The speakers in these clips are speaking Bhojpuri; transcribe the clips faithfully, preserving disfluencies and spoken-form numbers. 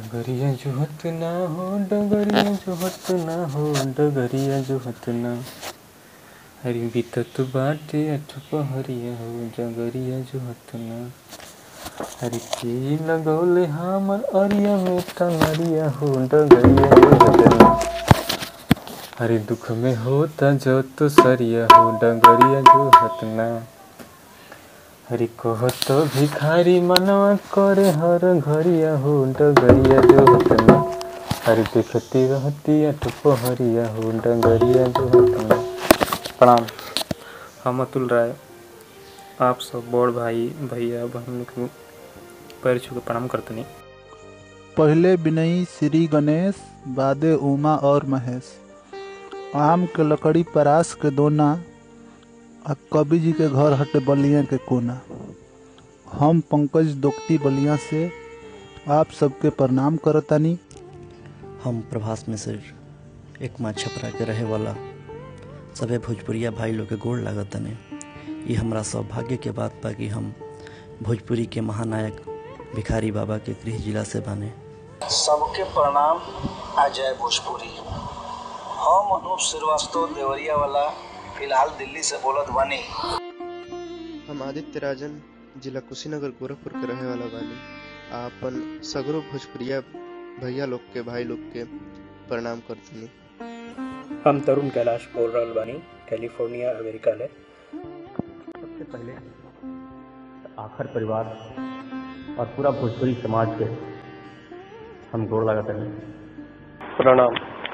डगरिया जोहत ना हो, डगरिया जोहत ना हो, डगरिया जोहत ना। हरी बीतत बाटे अठपहरिया हो, डगरिया जोहत ना। हरी की लगौले हमर अरिया में टंगरिया हो, डगरिया जोहत ना। हरी दुख में होता जो तो सरिया हो, डगरिया जोहत ना। हरी कहत भिखारी मनवा करे हर घरिया हो, डगरिया जोहत ना। हरी देखती रहती अठपहरिया हो, डगरिया जोहत ना। प्रणाम। हम अतुल राय आप सब बड़ भाई भैया बहन के पैर छू के प्रणाम करतनी। पहले बिनई श्री गणेश, बादे उमा और महेश। आम के लकड़ी परास के दोना, आ कवि जी के घर हटे बलिया के कोना। हम पंकज दोक्ती बलिया से आप सबके प्रणाम करतानी। हम प्रभास मिश्र एक माँ छपरा के रहे वाला सभे भोजपुरिया भाई लोग के गोड़ लागतने। ये हमरा सौभाग्य के बात बा कि हम भोजपुरी के महानायक भिखारी बाबा के गृह जिला से बने। सबके प्रणाम आ जय भोजपुरी। हम अनूप श्रीवास्तव देवरिया वाला फिलहाल दिल्ली से बोलत बानी। हम आदित्य राजन जिला कुशीनगर गोरखपुर के रहे वाला बानी। आपन सगरो भोजपुरिया भैया लोग के भाई लोग के प्रणाम करतनी। हम तरुण कैलाश बोल रहल बानी, कैलिफोर्निया अमेरिका ले। सबसे पहले आखर परिवार और पूरा भोजपुरी समाज के हम गोड़ लागत हैं। प्रणाम।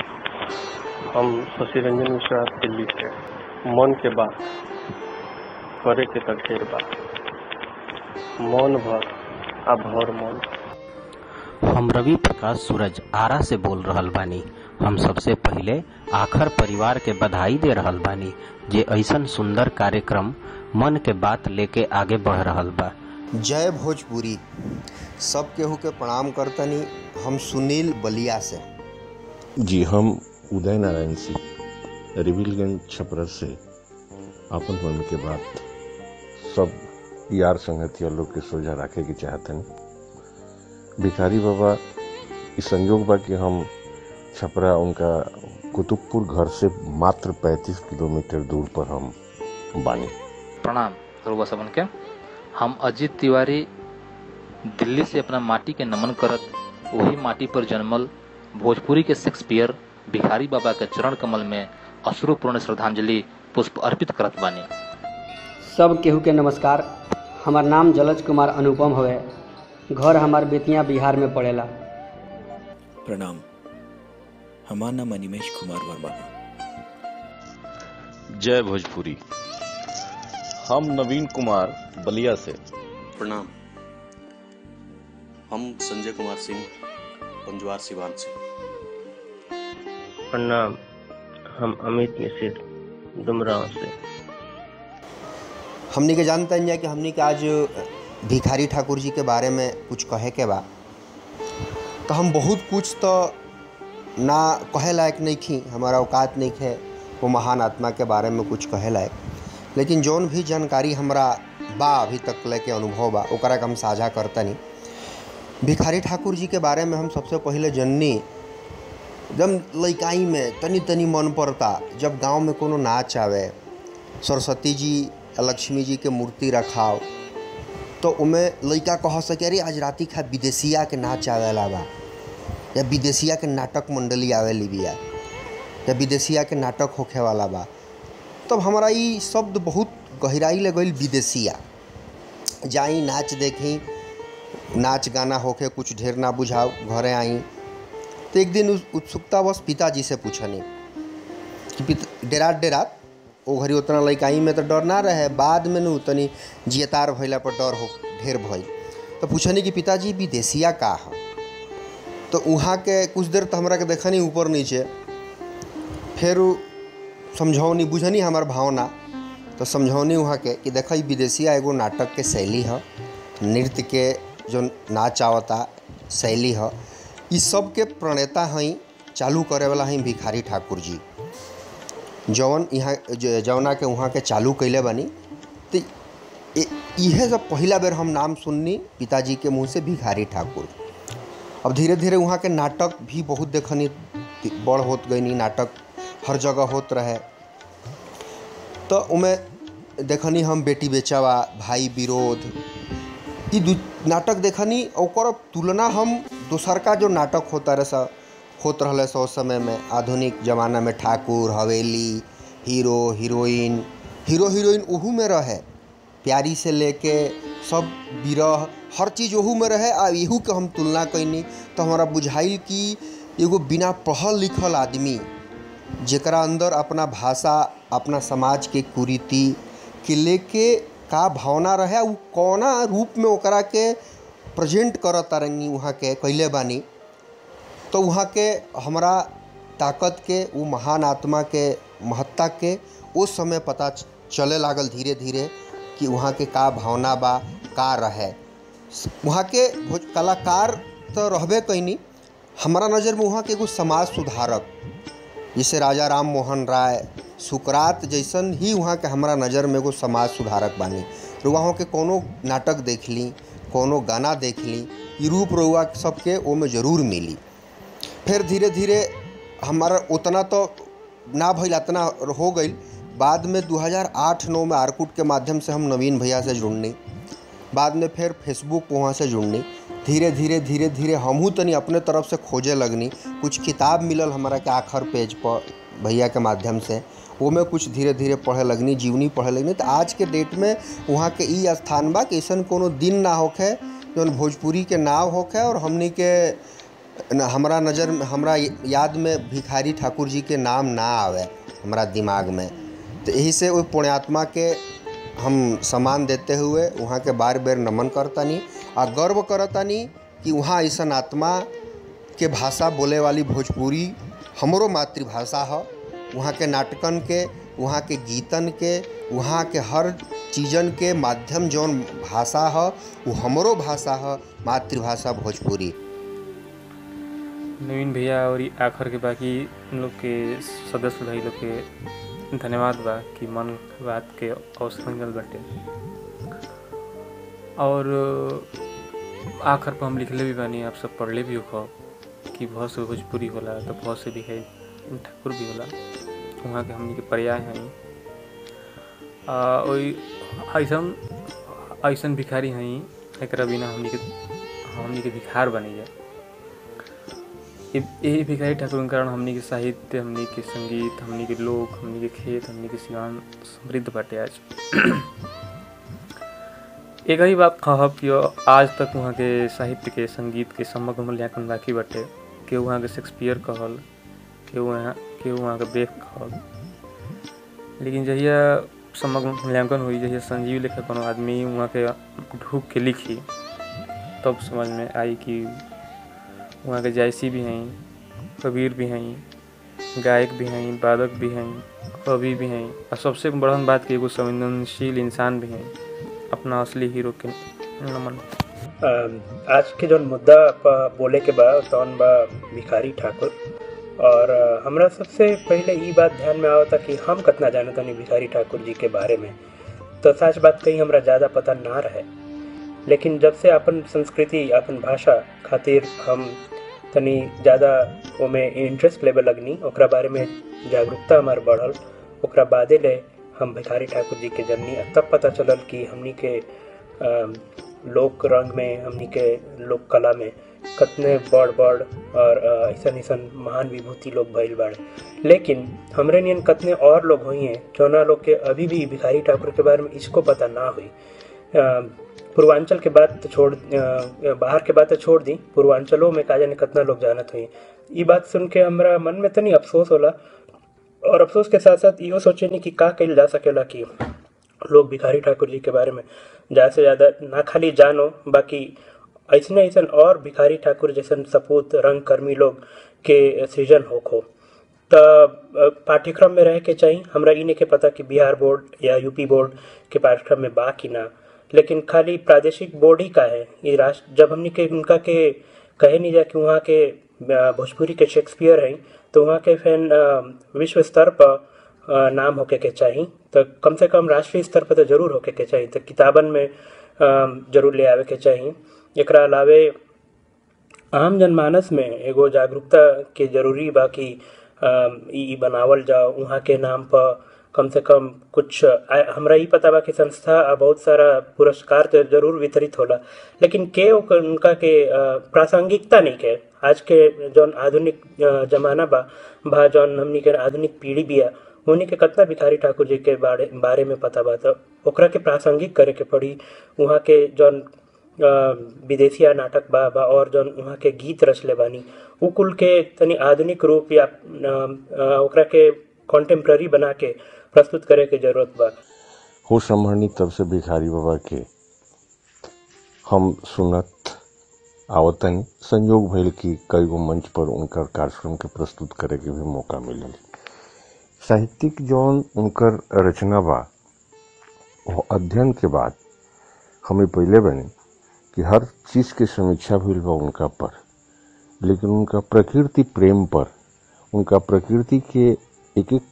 हम शशि रंजन मिश्रा दिल्ली से। मन के बात करे के त ढेर बात, मौन भर आ भर मौन। हम रवि प्रकाश सूरज आरा से बोल रहल बानी। हम सबसे पहले आखर परिवार के बधाई दे रहल बानी जे ऐसन सुंदर कार्यक्रम मन के बात लेके आगे बढ़ रहल बा। जय भोजपुरी। सब केहू के प्रणाम करतनी। हम सुनील बलिया से। जी हम उदय नारायण सिंह रिविलगंज छपरा से अपन मन के बात सब यार संगतिया लोग के सोझा रखे के चाहतन। भिखारी बाबा इस संयोग बा कि हम छपरा उनका कुतुबपुर घर से मात्र पैंतीस किलोमीटर दूर पर हम बानी। प्रणाम रुआ सबन के। हम अजीत तिवारी दिल्ली से अपना माटी के नमन करत वही माटी पर जन्मल भोजपुरी के शेक्सपियर भिखारी बाबा के चरण कमल में अश्रुपूर्ण श्रद्धांजलि पुष्प अर्पित करत बानी। सब केहू के नमस्कार। हमार नाम जलज कुमार अनुपम हवे। घर हमार बेतिया बिहार में पड़ेला। प्रणाम। हमार नाम अनिमेश कुमार वर्मा। जय भोजपुरी। हम नवीन कुमार बलिया से। प्रणाम। हम संजय कुमार सिंह पंजवार सिवान से। प्रणाम। हम अमित मिश्र डुमरांव से। हमनी के जानते हैं कि हमनी के आज भिखारी ठाकुर जी के बारे में कुछ कहे के बा, तो हम बहुत कुछ तो ना कहे लायक नहीं थी, हमारा औकात नहीं है वो महान आत्मा के बारे में कुछ कहे लायक। लेकिन जौन भी जानकारी हमरा बा अभी तक लेके अनुभव बा ओकरा के हम साझा करतनी। भिखारी ठाकुर जी के बारे में हम सबसे पहले जननी जब लइकाई में तनी तनी मन पड़ता, जब गांव में कोनो नाच आवे, सरस्वती जी लक्ष्मी जी के मूर्ति रखाओ, तो उमें लइका कह सके अरे आज राति खा विदेशिया के नाच आवेला बा, या विदेशिया के नाटक मंडली आवेली बिया, या विदेशिया के नाटक होखे वाला बा। तब हमारा ये शब्द बहुत गहराई ले गई। विदेशिया जाई नाच देखी, नाच गाना होके कुछ ढेर ना बुझाओ, घरे आई। तो एक दिन उत्सुकतावश पिताजी से पूछनी कि डेरात डेरात ओ घड़ी उतना लइकाई में तो डर ना रहे, बाद में नु तनी जियतार भइला पर डर हो ढेर भइल। तो पूछनी कि पिताजी विदेशिया का है। तो वहाँ के कुछ देर तो हमरा के देखनी ऊपर नीचे, फिर समझौनी बुझनी हमार भावना। तो समझौनी वहाँ के कि देख विदेशिया एगो नाटक के शैली है, नृत्य के जो नाच आवता शैली है, इस सब के प्रणेता हैं, चालू करे वाला हैं भिखारी ठाकुर जी। जौन यहाँ जौना के वहाँ के चालू कैले बनी। तो यह सब पहला बेर हम नाम सुननी पिताजी के मुँह से भिखारी ठाकुर। अब धीरे धीरे वहाँ के नाटक भी बहुत देखनी बड़ होत गई, नाटक हर जगह होत रहे। तो उमें देखनी हम बेटी बेचावा, भाई विरोध, ई दू नाटक देखनी। और तुलना हम दोसर का जो नाटक होता रहे सा होत रहे सौ समय में, आधुनिक ज़माना में ठाकुर हवेली, हीरो हीरोइन हीरो हीरोइन ओहू में रहे, प्यारी से लेके सब विरह हर चीज़ ओहू में रहे। आ यहू के हम तुलना कैनी तो हमारा बुझाइल कि एगो बिना पढ़ल लिखल आदमी जेकरा अंदर अपना भाषा, अपना समाज के कुरीति के लेके का भावना रहे, उ कौना रूप में ओकरा के प्रेजेंट करत तारनी वहाँ के कैले बानी। तो वहाँ के हमरा ताकत के, वो महान आत्मा के महत्ता के उस समय पता चले लागल धीरे धीरे कि वहाँ के का भावना बा, का रहे। वहाँ के कलाकार तो रहबे कैनी, हमारा नज़र में वहाँ के एगो समाज सुधारक जैसे राजा राम मोहन राय, सुकरात जैसन ही वहाँ के हमारा नज़र में एगो समाज सुधारक बानी। वहाँ के कोनो नाटक देख ली, कोनो गाना देख ली, ये रूप रुआ सबके वो में ज़रूर मिली। फिर धीरे धीरे हमारा उतना तो ना भइल, इतना हो गई। बाद में दो हज़ार आठ नौ में आरकूट के माध्यम से हम नवीन भैया से जुड़नी, बाद में फिर फेसबुक वहाँ से जुड़नी। धीरे धीरे धीरे धीरे हमहू तनी अपने तरफ से खोजे लगनी। कुछ किताब मिलल हमारा के आखिर पेज पर भैया के माध्यम से, वो में कुछ धीरे धीरे पढ़े लगनी, जीवनी पढ़े लगनी। तो आज के डेट में वहाँ के ई स्थान बा कि ऐसा कोनो दिन ना होखे जौन भोजपुरी के नाव होखे और हमनी के हमरा नज़र में, हमरा याद में भिखारी ठाकुर जी के नाम ना आवे हमारा दिमाग में। तो यही से वो पुण्यात्मा के हम सम्मान देते हुए वहाँ के बार बार नमन करतानी और गर्व करतानी कि वहाँ ऐसा आत्मा के भाषा बोले वाली भोजपुरी हमरो मातृभाषा है। वहाँ के नाटकन के, वहाँ के गीतन के, वहाँ के हर चीज़न के माध्यम जौन भाषा है वो हमरो भाषा है, मातृभाषा भोजपुरी। नवीन भैया और आखिर के बाकी लोग के सदस्य भाई लोग के धन्यवाद बा कि मन की बात के अवसर मिलल बाटे। और आखिर पर हम लिखले भी बानी, आप सब पढ़ले भी हो कि बहुत से भोजपुरी होला तो बहुत से भी है ठाकुर भी होला, वहाँ के हमनी के पर्याय हैं। ऐसन ऐसन भिखारी हैं एक बिना हमनी के हमनी के भिखार बनी जाए। यही भिखारी ठाकुर के कारण हमनी के साहित्य, हमनी के संगीत, हमनी के लोक, हमनी के खेत, हमनी के सिवान समृद्ध बाटे। आज एक ही बात कहब कि आज तक वहाँ के साहित्य के, संगीत के समग्र मूल्यांकन बाकी बाटे। के वहाँ के शेक्सपियर कहल, के वहाँ के वहाँ के बेक कहल, लेकिन जहिया समग्र मूल्यांकन हुई, जहिया संजीव लेखा कोनो आदमी वहाँ के ढूक के लिखी, तब समझ में आई कि वहाँ के जायसी भी हैं, कबीर भी हैं, गायक भी हैं, वादक भी हैं, कवि भी हैं, और सबसे बड़न बात कि एगो संवेदनशील इंसान भी हैं। अपना असली हीरो के नमन। आज के जो मुद्दा बोले के बाद तौन बा भिखारी ठाकुर, और हमरा सबसे पहले ये बात ध्यान में आवता कि हम कितना जानत नहीं भिखारी ठाकुर जी के बारे में। तो सच बात कहीं हमरा ज़्यादा पता ना रहे, लेकिन जब से अपन संस्कृति, अपन भाषा खातिर हम तनी ज़्यादा ओमे इंटरेस्ट लेवे लगनी, ओकरा बारे में जागरूकता हमार बढ़ल, ओकरा बादे ले हम भिखारी ठाकुर जी के जननी। तब पता चलल कि हमनी के लोक रंग में, हमनी के लोक कला में कितने बड़ बड़ और ऐसा ऐसा महान विभूति लोग भइल बाड़े। लेकिन हमरे नियन कितने और लोग हुई हैं जौना लोग के अभी भी भिखारी ठाकुर के बारे में इसको पता ना हुई। पूर्वांचल के बात तो छोड़, बाहर के बात तो छोड़ दी, पूर्वांचलों में का जाने कितना लोग जानत हुई। ये बात सुन के हमरा मन में तनी अफसोस होला, और अफसोस के साथ साथ इहो सोचे नहीं कि का कइल जा सकेला कि लोग भिखारी ठाकुर जी के बारे में ज़्यादा से ज़्यादा ना खाली जानो, बाकी ऐसे ऐसा और भिखारी ठाकुर जैसन सपूत रंगकर्मी लोग के सृजन होखो। तो पाठ्यक्रम में रह के चाहिए। हमरा इने के पता कि बिहार बोर्ड या यूपी बोर्ड के पाठ्यक्रम में बा कि ना, लेकिन खाली प्रादेशिक बोर्ड ही का है ये राष्ट्र। जब हमने के उनका के कहे नहीं जा कि वहाँ के भोजपुरी के शेक्सपियर हैं, तो वहाँ के फैन विश्व स्तर पर नाम होके के चाहिए। तो कम से कम राष्ट्रीय स्तर पर तो जरूर होके के चाहिए, तो किताबन में जरूर ले आवे के चाहिए। एकरा अलावे आम जनमानस में एगो जागरूकता के जरूरी बा कि अ, ई बनावल जाओ वहाँ के नाम पर कम से कम कुछ आ- हमरा ई पता बा कि संस्था आ बहुत सारा पुरस्कार तो जरूर वितरित होला, लेकिन के ओकर- उनका के अ, प्रासंगिकता नहीं के। आज के जौन आधुनिक अ, जमाना बा बा जौन हमनी के आधुनिक पीढ़ी बिया उन्हीं के कितना भिखारी ठाकुर जी के बारे बारे में पता बा, तो ओकरा के प्रासंगिक करे के पड़ी। वहाँ के जौन अ, विदेशिया नाटक बा बा और जौन वहाँ के गीत रचले बानी उ कुल के तनी आधुनिक रूप या अ, अ, ओकरा के कॉन्टेम्प्ररी बना के प्रस्तुत करे के जरूरत बा। हो संभरनी तब से भिखारी बाबा के हम सुनत आवतनी। संयोग भइल कि कई गो मंच पर उनकर कार्यक्रम के प्रस्तुत करे के भी मौका मिलल। साहित्यिक जौन उनकर रचना बा वो अध्ययन के बाद हमें पहले बने कि हर चीज के समीक्षा भइल बा उनका पर, लेकिन उनका प्रकृति प्रेम पर, उनका प्रकृति के एक एक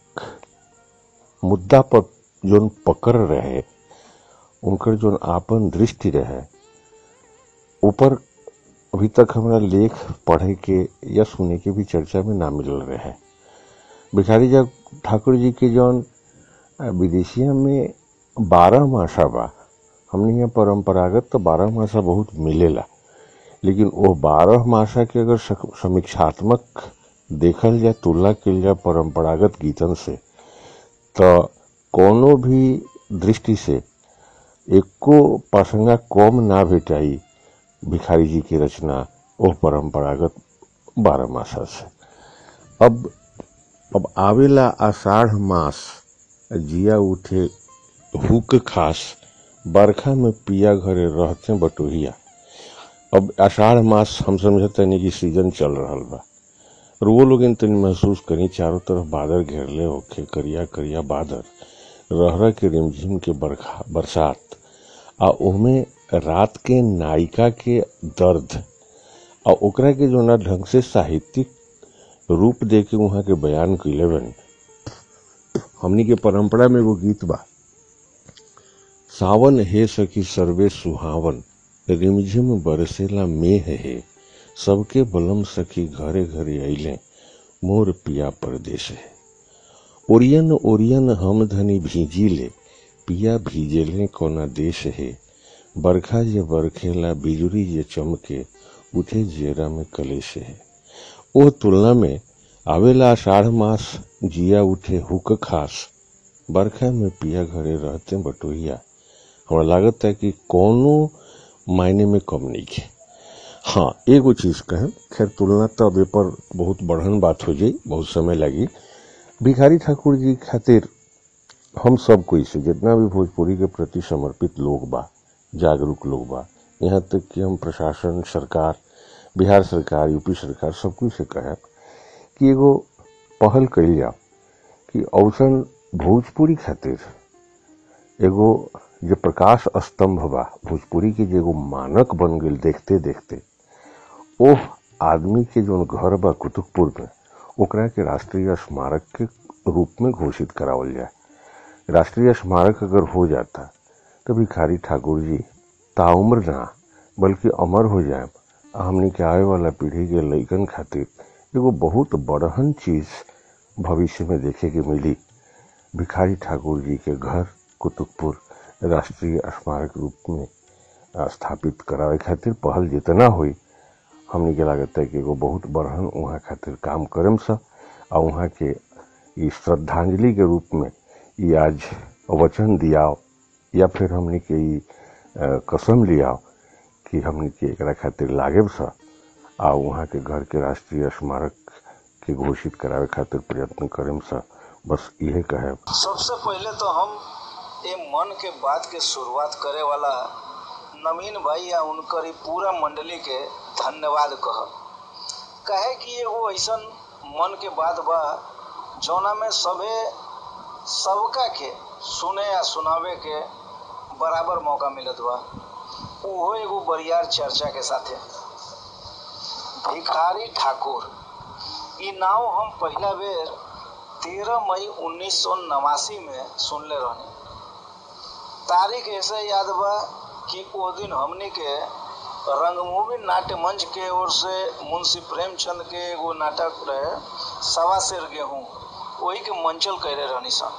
मुद्दा पर जोन पकड़ रहे, उनकर जोन आपन दृष्टि रहे ऊपर अभी तक हमरा लेख पढ़े के या सुने के भी चर्चा में ना मिलल रहे। भिखारी जा ठाकुर जी के जौन विदेशिया में बारह मासा बा, हमने यहाँ परंपरागत तो बारह मासा बहुत मिलेला, लेकिन वो बारह मासा के अगर समीक्षात्मक देखल जाए, तुलना कल जाए परंपरागत गीतन से, तो कोनो भी दृष्टि से एको प्रसंगा कम ना भेटाई भिखारी जी की रचना वो परंपरागत बारह मासा से। अब अब आवेला आषाढ़ मास, जिया उठे हुक खास, बरखा में पिया घरे रहते बटोहिया। अब आषाढ़ मास हम समझते नहीं कि सीजन चल रहा बा, और वो लोग इन तनी महसूस करी चारों तरफ बादल घेरले होखे, करिया करिया बादल, रहरा के रिमझिम के बरखा बरसात, आ ओमे रात के नायिका के दर्द, आ ओकरा के जो ना ढंग से साहित्यिक रूप दे के वहाँ के बयान कइले बनी। हमनी के परंपरा में वो गीत बा, सावन हे सखी सर्वे सुहावन, रिमझिम बरसेला मेह है, सबके बलम सखी घरे घरे अइले, मोर पिया परदेश है। ओरियन ओरियन हम धनी भीजिले, पिया भीजेले कोना देश है, बरखा जे बरखेला बिजुरी जे चमके, उठे जेरा में कलेश है। ओ तुलना में आवेला आषाढ़ मास, जिया उठे हुक खास, बरखा में पिया घरे रहते बटोहिया। हमरा लागत है कि कोनो मायने में कम नहीं है। हाँ, एगो चीज कहें, खैर तुलना तो अब पर बहुत बढ़न बात हो जाई, बहुत समय लगी। भिखारी ठाकुर जी खातिर हम सब कोई से जितना भी भोजपुरी के प्रति समर्पित लोग बा, जागरूक लोग बा, यहाँ तक कि हम प्रशासन, सरकार, बिहार सरकार, यूपी सरकार सब कुछ से कहे कि एगो पहल कइल जाओ कि औसन भोजपुरी खातिर एगो जो प्रकाश स्तंभ बा भोजपुरी के जो एगो मानक बन गई देखते देखते, ओह आदमी के जो घर बा कुतुबपुर में, ओकरा के राष्ट्रीय स्मारक के रूप में घोषित करावल जाए। राष्ट्रीय स्मारक अगर हो जाता तो भिखारी ठाकुर जी ताउम्र ना बल्कि अमर हो जाए। हमने के आए वाला पीढ़ी के लइकन खातिर एगो बहुत बड़हन चीज भविष्य में देखे के मिली। भिखारी ठाकुर जी के घर कुतुबपुर राष्ट्रीय स्मारक रूप में स्थापित करावे खातिर पहल जितना हुई, हमने के लागत है कि एगो बहुत बड़हन वहाँ खातिर काम करम सा, और वहाँ के इस श्रद्धांजलि के रूप में ये आज वचन दियाओ या फिर हमने के कसम लियाओ कि हमने के एकरा खातिर लागेब सा, आ वहाँ के घर के राष्ट्रीय स्मारक के घोषित करावे खातिर प्रयत्न करेम सा। बस यही कहे। सबसे पहले तो हम ये मन के बात के शुरुआत करे वाला नवीन भाई या उनकर पूरा मंडली के धन्यवाद कह कहे कि एगो ऐसा मन के बात बा जौना में सभे सबका के सुने या सुनावे के बराबर मौका मिलत बा। वो एगो बरियार चर्चा के साथे भिखारी ठाकुर ई नाव हम पहला बेर तेरह मई उन्नीस सौ नवासी में सुनले रहनी। तारीख ऐसे याद बा कि वो दिन हमनी के रंगभूमि नाट्य मंच के ओर से मुंशी प्रेमचंद के एगो नाटक रहे सवा शेर गेहूं, वही के मंचल करे रहनी सन।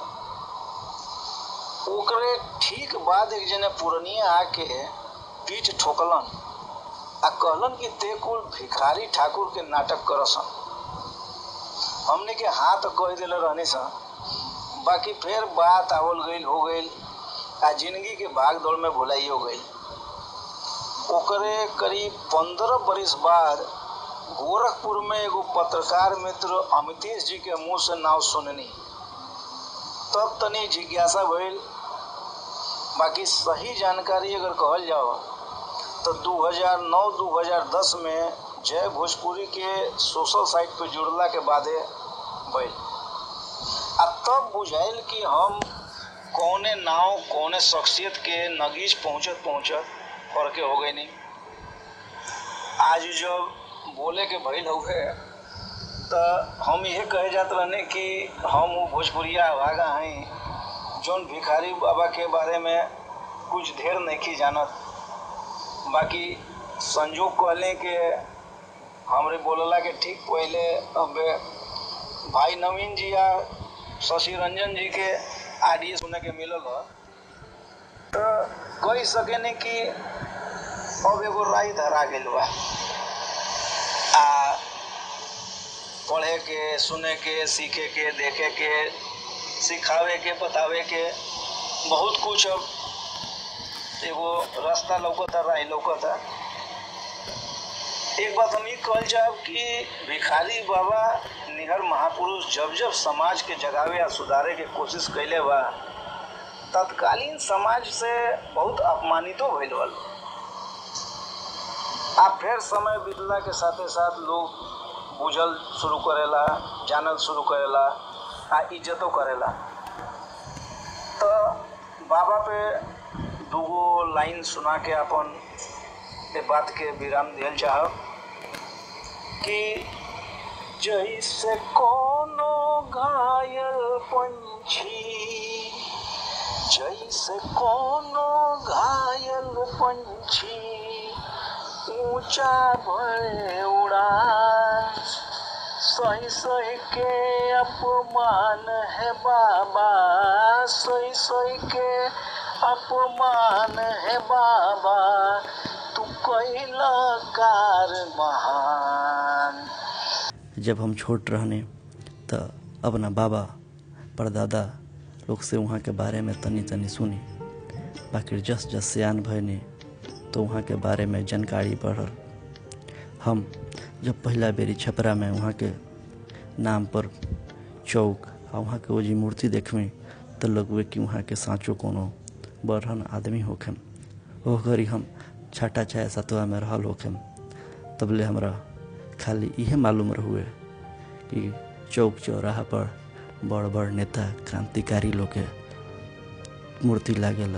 ओकरे ठीक बाद एक जने पुरनिया आके पीठ ठोकलन आ कहलन कि ते कुल भिखारी ठाकुर के नाटक करसन। हमने के हाथ कह दिले रहनी सन, बाकी फिर बात आवल गई हो गई आ जिंदगी के भाग दौड़ में भुलाई हो गई। ओकरे करीब पंद्रह बरिस बाद गोरखपुर में एगो पत्रकार मित्र अमितेश जी के मुंह से नाव सुननी, तब तनी जिज्ञासा भइल। बाकी सही जानकारी अगर कहल जाओ तो दो हज़ार नौ दो हज़ार दस में जय भोजपुरी के सोशल साइट पे जुड़ला के बादे भइल। अब तब बुझाइल कि हम कौने नाव कौने शख्सियत के नगीज पहुँचत पहुँचत फर्के हो गई नहीं। आज जब बोले के भइल हुए तो हम यह कहे जात रहने कि हम वो भोजपुरिया भागा हैं जौन भिखारी बाबा के बारे में कुछ ढेर नहीं जानत। बाकी संजोग कहले के हमरे बोलला के ठीक पहले अब भाई नवीन जी या शशि रंजन जी के आडियो सुने के मिलल है, तो कह सके नहीं कि अब एगो राय धरा गइल बा। आ पढ़े के, सुने के, सीखे के, देखे के, सिखावे के, बतावे के बहुत कुछ अब एगो रास्ता लौकता, राय लौकता। एक बात हम ये कहल जाब कि भिखारी बाबा निहर महापुरुष जब जब समाज के जगावे या सुधारे के कोशिश कैले बा, तत्कालीन समाज से बहुत अपमानितो भइल बा। आ फिर समय बीतला के साथे साथ लोग बुझल शुरू करेला, जानल शुरू करेला आ इज्जतो करेला। तो बाबा पे दूगो लाइन सुना के अपन ए बात के विराम दियल चाहब कि जैसे कोनो घायल पंछी, जैसे कोनो घायल पंछी ऊंचा भय उड़ान, सही सही के अपमान है बाबा, सही सही के अपमान है बाबा, तू कैला कार महान। जब हम छोट रहने तो अपना बाबा परदादा लोग से वहाँ के बारे में तनी तनी सुनी। बाकी जस जस सियान भयने तो वहाँ के बारे में जानकारी बढ़ल। हम जब पहला बेरी छपरा में वहाँ के नाम पर चौक आ वहाँ के वही मूर्ति देखमें तो लगवे कि वहाँ के साँचो कोनो बड़हन आदमी होखेम। वो घड़ी हम छठा चाहे सतवा में रहल होखेम, तबले हमरा खाली इहे मालूम रहुए कि चौक चौराहा पर बड़ बड़ नेता क्रांतिकारी लोग के मूर्ति लागेला।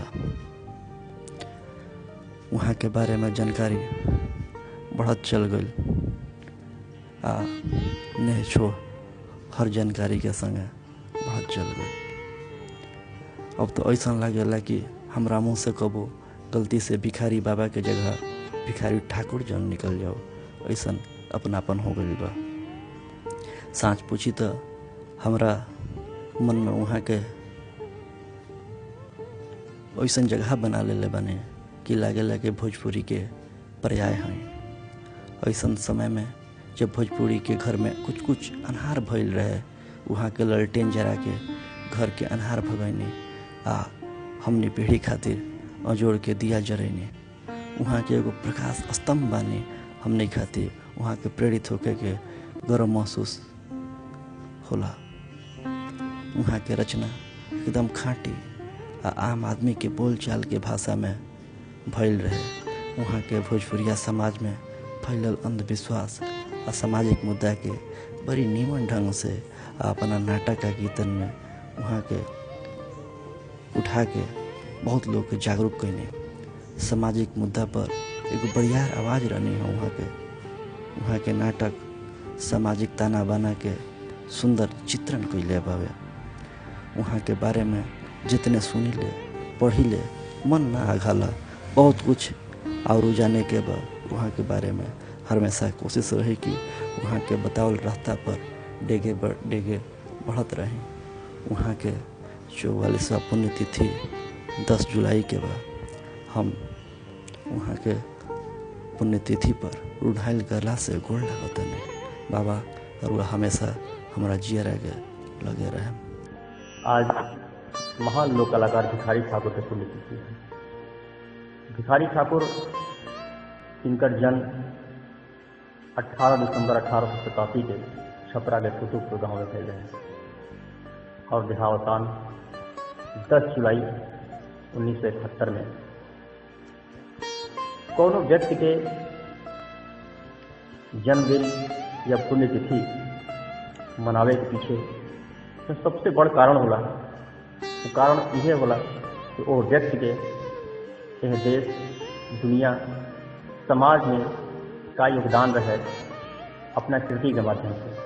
वहाँ के बारे में जानकारी बढ़त चल गई आ नहीं छो हर जानकारी के संगे बढ़त चल गई। अब तो ऐसा लागेला कि हमरा मुँह से कबो गलती से भिखारी बाबा के जगह भिखारी ठाकुर जन निकल जाओ, ऐसा अपनापन हो गई बा। साँच पूछी तो हमरा मन में वहाँ के ऐसा जगह बना ले बने कि लागे लागे भोजपुरी के पर्याय हैं। ऐसा समय में जब भोजपुरी के घर में कुछ कुछ अनहार भइल रहे, वहाँ के ललटेन जरा के घर के अनहार भगैनी आ हमने पीढ़ी खातिर अजोड़ के दिया जरैनी। वहाँ के एगो प्रकाश स्तंभ बानी हमने खातिर वहाँ के प्रेरित होके के गर्व महसूस होला। वहाँ के रचना एकदम खाँटी आ आम आदमी के बोलचाल के भाषा में भइल रहे। वहाँ के भोजपुरिया समाज में फैलल अंधविश्वास आ सामाजिक मुद्दा के बड़ी नीमन ढंग से अपना नाटक का गीतन में वहाँ के उठा के बहुत लोग के जागरूक कैने। सामाजिक मुद्दा पर एक बढ़िया आवाज़ रहनी है वहाँ के। वहाँ के नाटक सामाजिक ताना बाना के सुंदर चित्रण कैले बावे। वहाँ के बारे में जितने सुनी ले पढ़ी ले मन ना आघाला, बहुत कुछ और जाने के बाद वहाँ के बारे में हमेशा कोशिश रही कि वहाँ के बतावल रास्ता पर डेगे बढ़ डेगे बढ़त रहे। वहाँ के चौवालीसवा पुण्यतिथि दस जुलाई के बाद हम वहाँ के पुण्यतिथि पर रुढ़ाइल गला से गोड़ लगत नहीं। बाबा और वह हमेशा हमारा जिया रह लगे रहे। आज महान लोक कलाकार भिखारी ठाकुर के पुण्यतिथि है। भिखारी ठाकुर इनकर जन्म अठारह दिसंबर अठारह सौ सतासी के छपरा के कुतुबपुर गांव में फैले हैं और देहावसान दस जुलाई उन्नीस सौ इकहत्तर में। कोनो व्यक्ति के जन्मदिन या पुण्यतिथि मनावे के पीछे तो सबसे बड़ कारण होला, तो कारण यह होला कि वो व्यक्ति के यह देश दुनिया समाज में का योगदान रहे अपना कृति के माध्यम से।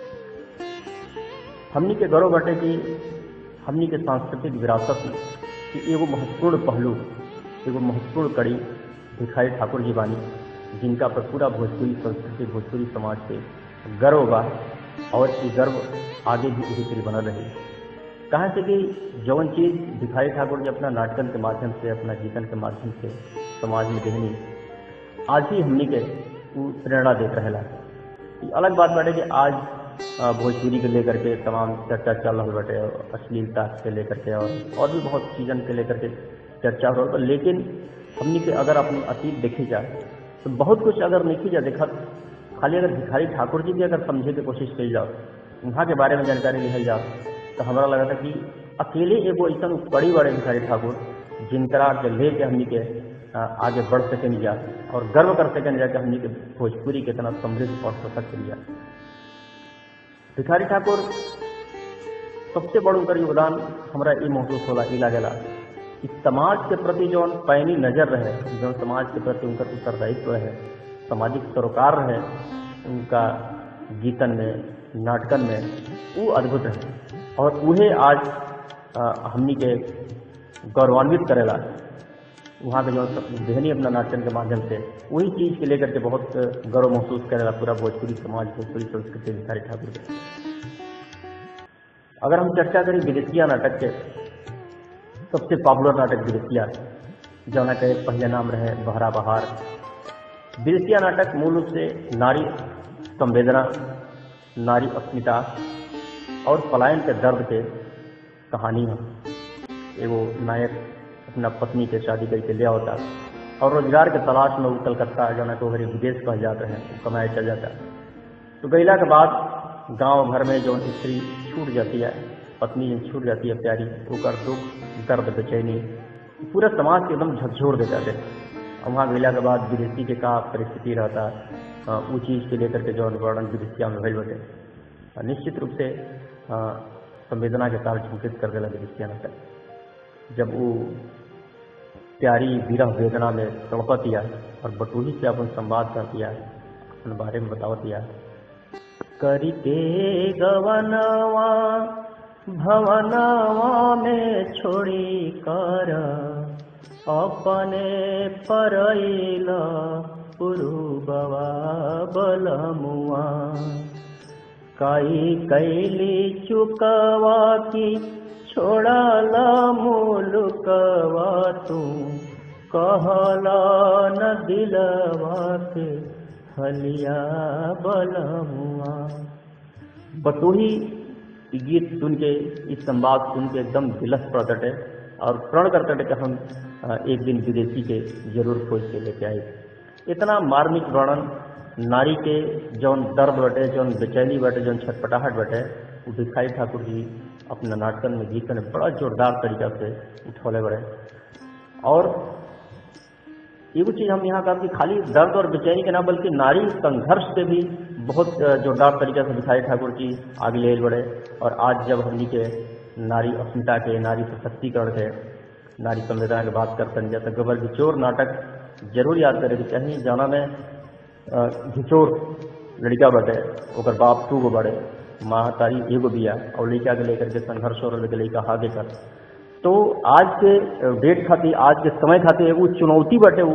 हमनी के गौरव बाटे कि हमनी के सांस्कृतिक विरासत में कि एगो महत्वपूर्ण पहलू, एगो महत्वपूर्ण कड़ी भिखारी ठाकुर जी बानी, जिनका पर पूरा भोजपुरी संस्कृति भोजपुरी समाज के गर्व बा और ये गर्व आगे भी इसी तरह बना रहे। कहाँ से कि जौन चीज़ भिखारी ठाकुर जी अपना नाटकन के माध्यम से, अपना गीतन के माध्यम से समाज में देहनी, आज भी हमनी के वो प्रेरणा देते रहेला। अलग बात बाटे कि आज भोजपुरी के लेकर के तमाम चर्चा चल रहा बाटे, अश्लीलता से लेकर के और और भी बहुत चीज़न के लेकर के चर्चा हो रहा। लेकिन हमनी के अगर अपनी अतीत देखी जाए तो बहुत कुछ अगर नहीं जा देखा, खाली अगर भिखारी ठाकुर जी की अगर समझे की कोशिश की जाओ, वहाँ के बारे में जानकारी लिखल जाओ, तो हमारा लगा था कि अकेले एगो ऐसा बड़ी बड़े भिखारी ठाकुर जिनकरा के ले के हमनी के आगे बढ़ सकें जा और गर्व कर सकें जा कि हमनी के भोजपुरी के इतना समृद्ध और सशक्त लिया। भिखारी ठाकुर सबसे बड़ उनका योगदान हमारा ये महसूस होला, ये लागेला कि समाज के प्रति जो पैनी नजर रहे, जो समाज के प्रति उनका उत्तरदायित्व रहे, सामाजिक सरोकार रहे उनका गीतन में नाटकन में, वो अद्भुत है और उन्हें आज आ, हमनी के गौरवान्वित करेला। वहाँ के जो देहनी अपना नाटकन के माध्यम से वही चीज़ के लेकर के बहुत गौरव महसूस करेला पूरा भोजपुरी समाज, भोजपुरी संस्कृति भिखारी ठाकुर के। अगर हम चर्चा करें विदेशिया नाटक के, सबसे पॉपुलर नाटक विदेशिया, जौना के पहले नाम रहे बहरा बहार। विदेशिया नाटक मूल रूप से नारी संवेदना, नारी अस्मिता और पलायन के दर्द के कहानी है। एगो नायक अपना पत्नी के शादी करके ले होता और रोजगार के तलाश में वो कलकत्ता जौना को हरी विदेश कह जाते हैं, वो कमाए चल जाता है। तो गैला के बाद गांव घर में जो स्त्री छूट जाती है, पत्नी जो छूट जाती है प्यारी, वो कर दुख दर्द बेचैनी पूरा समाज के एकदम झकझोर देता है। और वहाँ गैला के बाद विदेशी के का परिस्थिति रहता है, वो चीज़ के लेकर के जो वर्णन विदेशिया में भइल बटे, निश्चित रूप से संवेदना के तार झुंकित कर देला विदेशिया नाटक। जब वो प्यारी विरह वेदना में तड़पतिया और बटूही से अपन संवाद करतिया, अपन बारे में बतावतिया। करके गवनवा भवनवा में छोड़ी कर अपने परैला पुरुबवा बलमुआ, काई कैली चुकवा की छोड़ाला मुलुकवा तू, कहला न दिलवा के हलिया बलमुआ। बटोही गीत सुन के, इस संवाद सुन के एकदम दिलस पड़ते और प्रण करते कि हम एक दिन विदेशी के जरूर खोज के लेके आए। इतना मार्मिक वर्णन नारी के जौन दर्द बटे, जौन बेचैनी बटे, जौन छटपटाहट बटे, वो भिखारी ठाकुर जी अपना नाटकन में गीतन में बड़ा जोरदार तरीका से उठौले बड़े। और एगो चीज़ हम यहाँ कहा कि खाली दर्द और बेचैनी के ना बल्कि नारी संघर्ष से भी बहुत जोरदार तरीके से भिखारी ठाकुर जी आगे ले बढ़े। और आज जब हमनी के नारी अस्मिता के, नारी सशक्तिकरण के, नारी संवेदना की बात करते हैं, जैसे गबर घिचोर नाटक जरूर याद करे के चाहिए, जाना में घिचोर लड़का बटे, ओकर बाप टू गो बड़े, माँ तारी एगो बिया और लड़का के लेकर के संघर्ष और लड़का आगे कर। तो आज के डेट खातिर, आज के समय खातिर एगो चुनौती बटे वो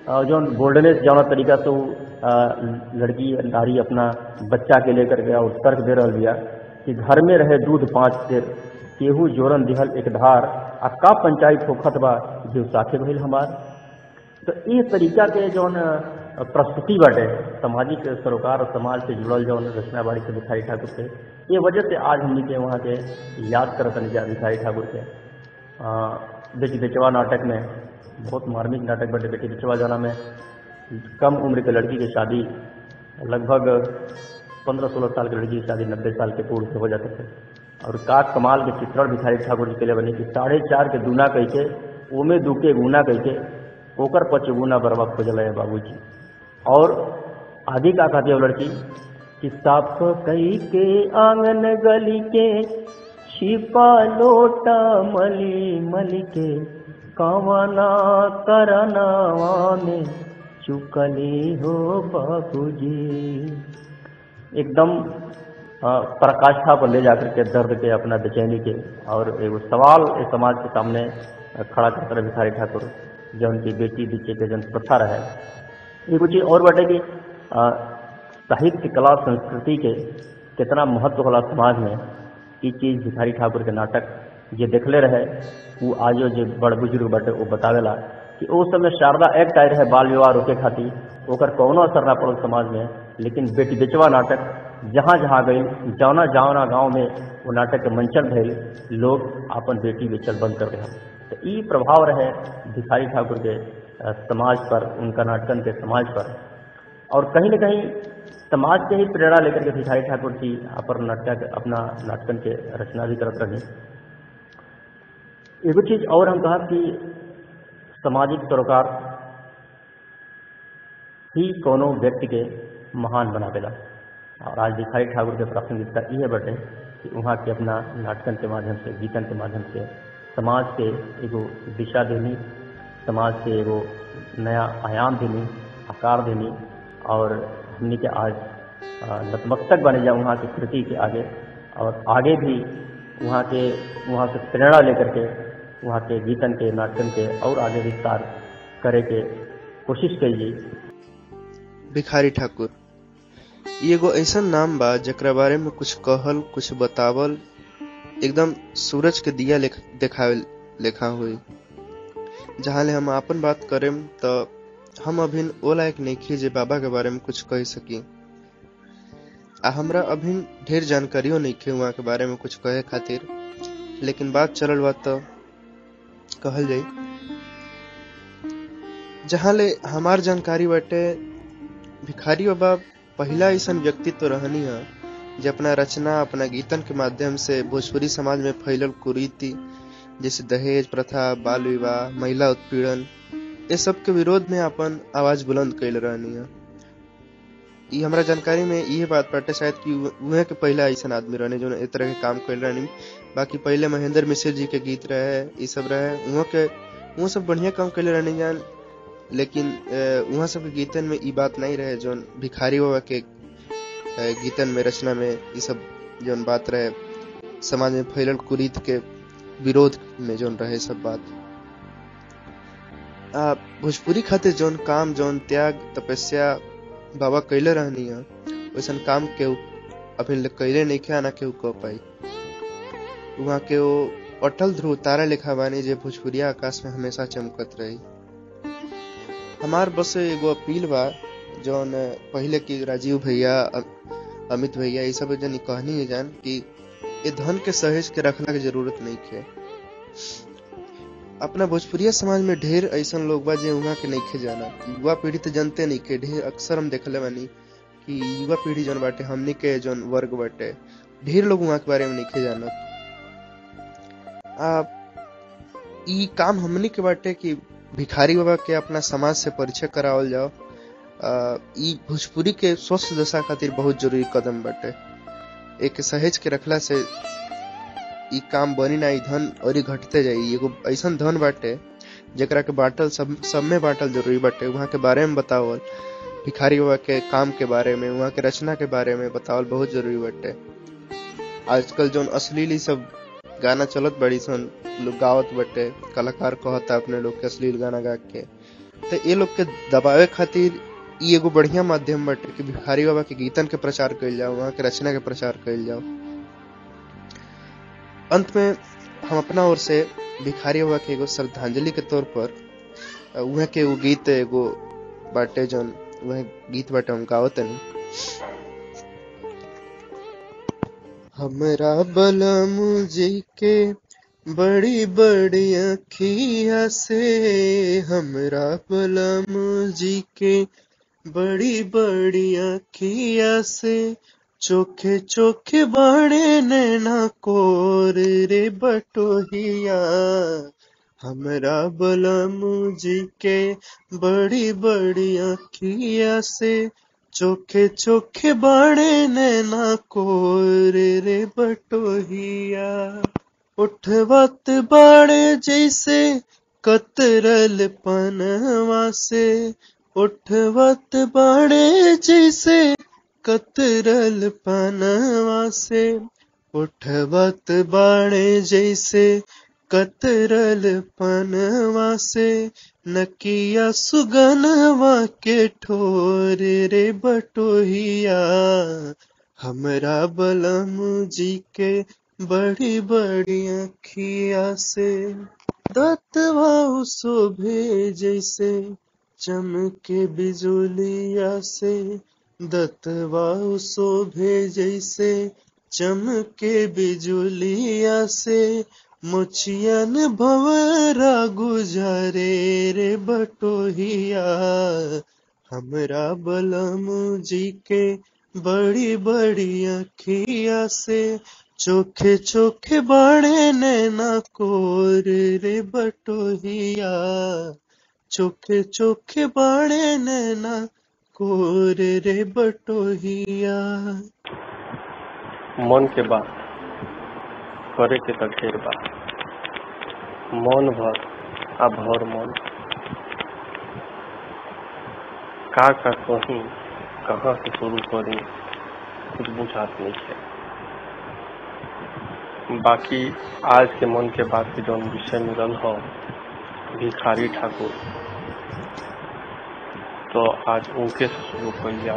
और जो गोल्डनेस जौना तरीका से वो लड़की नारी अपना बच्चा के लेकर गया और तर्क दे रहा दिया कि घर में रहे दूध पाँच सेर केहू जोरन दिहल एक धार आ का पंचायत होखत बा जो साथे भइल हमार। तो ये तरीका के जौन प्रस्तुति बाटे सामाजिक सरोकार और समाज से जुड़ल जौन रचना बाड़ी से भिखारी ठाकुर के, ये वजह से आज हमने के वहाँ के याद करत जा भिखारी ठाकुर के। बेटी बेचवा नाटक में बहुत मार्मिक नाटक बाटे। बेटी बेचवा जौना में कम उम्र के लड़की की शादी लगभग पंद्रह सोलह साल की लड़की की शादी नब्बे साल के पूर्व से हो जाते थे। और का कमाल के चित्रण भिखारी ठाकुर जी के लिए बनी कि साढ़े चार के दूना कह के ओमे दू के गुना कह के ओकर पच गुना बर्बा खोजल है बाबू जी। और आगे का कहती है लड़की कि साफ कई के आंगन गली के छिपा लोटा मली मली के कावना करनावा में चुकली हो बाबूजी। एकदम पराकाष्ठा पर ले जाकर के दर्द के अपना बेचैनी के और एक सवाल इस समाज के सामने खड़ा करते रहे भिखारी ठाकुर जो उनकी बेटी बीचे के जन प्रथा रहे। ये कुछ और बाटे कि साहित्य कला संस्कृति के कितना महत्व होला समाज में, ये चीज़ भिखारी ठाकुर के नाटक जे देखले रहे वो आजो जो बड़ बुजुर्ग बाटे वो बतावेला कि उस समय शारदा एक्ट आए रहे बाल विवाह रोके खातिर, ओकर कौनो असर ना पड़ल समाज में। लेकिन बेटी बेचवा नाटक जहाँ जहाँ गई जौना जौना गाँव में वो नाटक के मंचन भइल, लोग अपन बेटी बेचल बंद कर रहे। तो ये प्रभाव रहे भिखारी ठाकुर के समाज पर, उनका नाटकन के समाज पर। और कहीं न कहीं समाज से ही प्रेरणा लेकर के भिखारी ठाकुर जी अपन नाटक अपना नाटकन के रचना भी करते रहे। एगो चीज और हम कहा कि सामाजिक सरोकार ही कोनो व्यक्ति के महान बनावेला। और आज भिखारी ठाकुर के प्रासंगिकता ये बटे कि वहाँ के अपना नाटकन के माध्यम से, गीतन के माध्यम से समाज के एगो दिशा देनी, समाज के एगो नया आयाम देनी, आकार देनी। और हमने के आज नतमस्तक बने जाए वहाँ की कृति के आगे, और आगे भी वहाँ के वहाँ से प्रेरणा लेकर के वहाँ के गीतन के, नाटकन के और आगे विस्तार करे के कोशिश कीजिए। भिखारी ठाकुर एगो ऐसा नाम बा जकरा बारे में कुछ कहल, कुछ बतावल एकदम सूरज के दिया लेख, देखावे लेखा हुई। जहाँ ले हम आपन बात करें तो हम अभी ओ लायक नहीं जे बाबा के बारे में कुछ कह सकी। आ हमरा अभी ढेर जानकारियों नहीं खे वहाँ के बारे में कुछ कहे खातिर, लेकिन बात चलल बा तो कहल जाई। जहाँ ले हमार जानकारी बाटे भिखारी बाबा पहला ऐसा व्यक्तित्व तो रहनी है जो अपना रचना, अपना गीतन के माध्यम से भोजपुरी समाज में फैलल कुरीति जैसे दहेज प्रथा, बाल विवाह, महिला उत्पीड़न, ये सब के विरोध में अपन आवाज बुलंद कैल रहनी है। ये हमारा जानकारी में ये बात बाटे शायद कि वह के पहला ऐसा आदमी रहने जो इस तरह के काम कैल रहनी। बाकी पहले महेंद्र मिश्र जी के गीत रहे, ये सब रहे, वहाँ के वो सब बढ़िया काम कैले रहनी जान। लेकिन वहाँ सब के गीतन में ये बात नहीं रहे जो भिखारी बाबा के गीतन में, रचना में ये सब जो बात रहे समाज में फैलल कुरीत के विरोध में जो रहे सब बात। आ, भोजपुरी खातिर जौन काम, जौन त्याग तपस्या बाबा कैले रहनी है, वैसा काम केहू अभी कैले नहीं खे, आना केहू कह पाई। वहाँ के वो अटल ध्रुव तारा लिखा बानी जे भोजपुरिया आकाश में हमेशा चमकत रही। हमार बस एगो अपील बा जौन पहले की राजीव भैया, अमित भैया ये सब जन कहनी है जान कि ये धन के सहेज के रखला की जरूरत नहीं है। अपना भोजपुरिया समाज में ढेर ऐसा लोग बा जे वहाँ के नहीं खे जाना। युवा पीढ़ी तो जनते नहीं के, ढेर अक्सर हम देखले बानी कि युवा पीढ़ी जौन बाटे, हमनी के जौन वर्ग बाटे, ढेर लोग वहाँ के बारे में नहीं खे जाना। आ, ई काम हमनी के बाटे कि भिखारी बाबा के अपना समाज से परिचय करावल जाओ। ई भोजपुरी के स्वस्थ दशा खातिर बहुत जरूरी कदम बाटे। एक सहेज के रखला से ई काम बनी ना, ई धन और घटते जाई। एगो ऐसा धन बाटे जकरा के बाटल सब सब में बाटल जरूरी बाटे। वहाँ के बारे में बतावल, भिखारी बाबा के काम के बारे में, वहाँ के रचना के बारे में बतावल बहुत जरूरी बाटे। आजकल जो अश्लील सब गाना चलत बड़ी सन, लोग गावत बटे, कलाकार कहता अपने लोग के अश्लील गाना गा के, तो ये लोग के दबावे खातिर ई एगो बढ़िया माध्यम बाटे कि भिखारी बाबा के गीतन के प्रचार कइल जाओ, वहाँ के रचना के प्रचार कइल जाओ। अंत में हम अपना ओर से भिखारी बाबा के एगो श्रद्धांजलि के तौर पर वहाँ के एगो गीत एगो बाटे जौन वह गीत बाटे हम गाओ तनी। हमरा बलमू जी के बड़ी बड़ी अखिया से, हमरा बलमू जी के बड़ी बड़ी अखिया से, चोखे चोखे बाड़े नैना कोर रे बटोहिया। हमरा बलमू जी के बड़ी बड़ी अखिया से, चोखे चोखे बाड़े नैना कोर रे बटोहिया। उठवत बाड़े जैसे कतरल पनवा से, उठवत बाड़े जैसे कतरल पनवा से, उठवत बाड़े जैसे कतरल पनवा से, नकिया सुगनवा के ठोर रे बटोहिया। हमरा बलमू जी के बड़ी बड़ी अखिया से, दतवा शोभे जैसे चमके बिजुलिया से, दतवा शोभे जैसे चमके बिजुलिया से, मुछियन भंवरा गुजारे रे बटोहिया। हमरा बलमू जी के बड़ी बड़ी अखिया से, चोखे चोखे बाड़े नैना कोर रे बटोहिया। चोखे चोखे बाड़े नैना कोर रे बटोहिया। मन के बात करे के त ढेर बात, मन भर आ भर मन, का का कहीं कहाँ से शुरू करी कुछ बुझात नहीं है। बाकी आज के मन के बात के जौन विषय मिलल हो भिखारी ठाकुर, तो आज उनके से शुरू कर जाओ।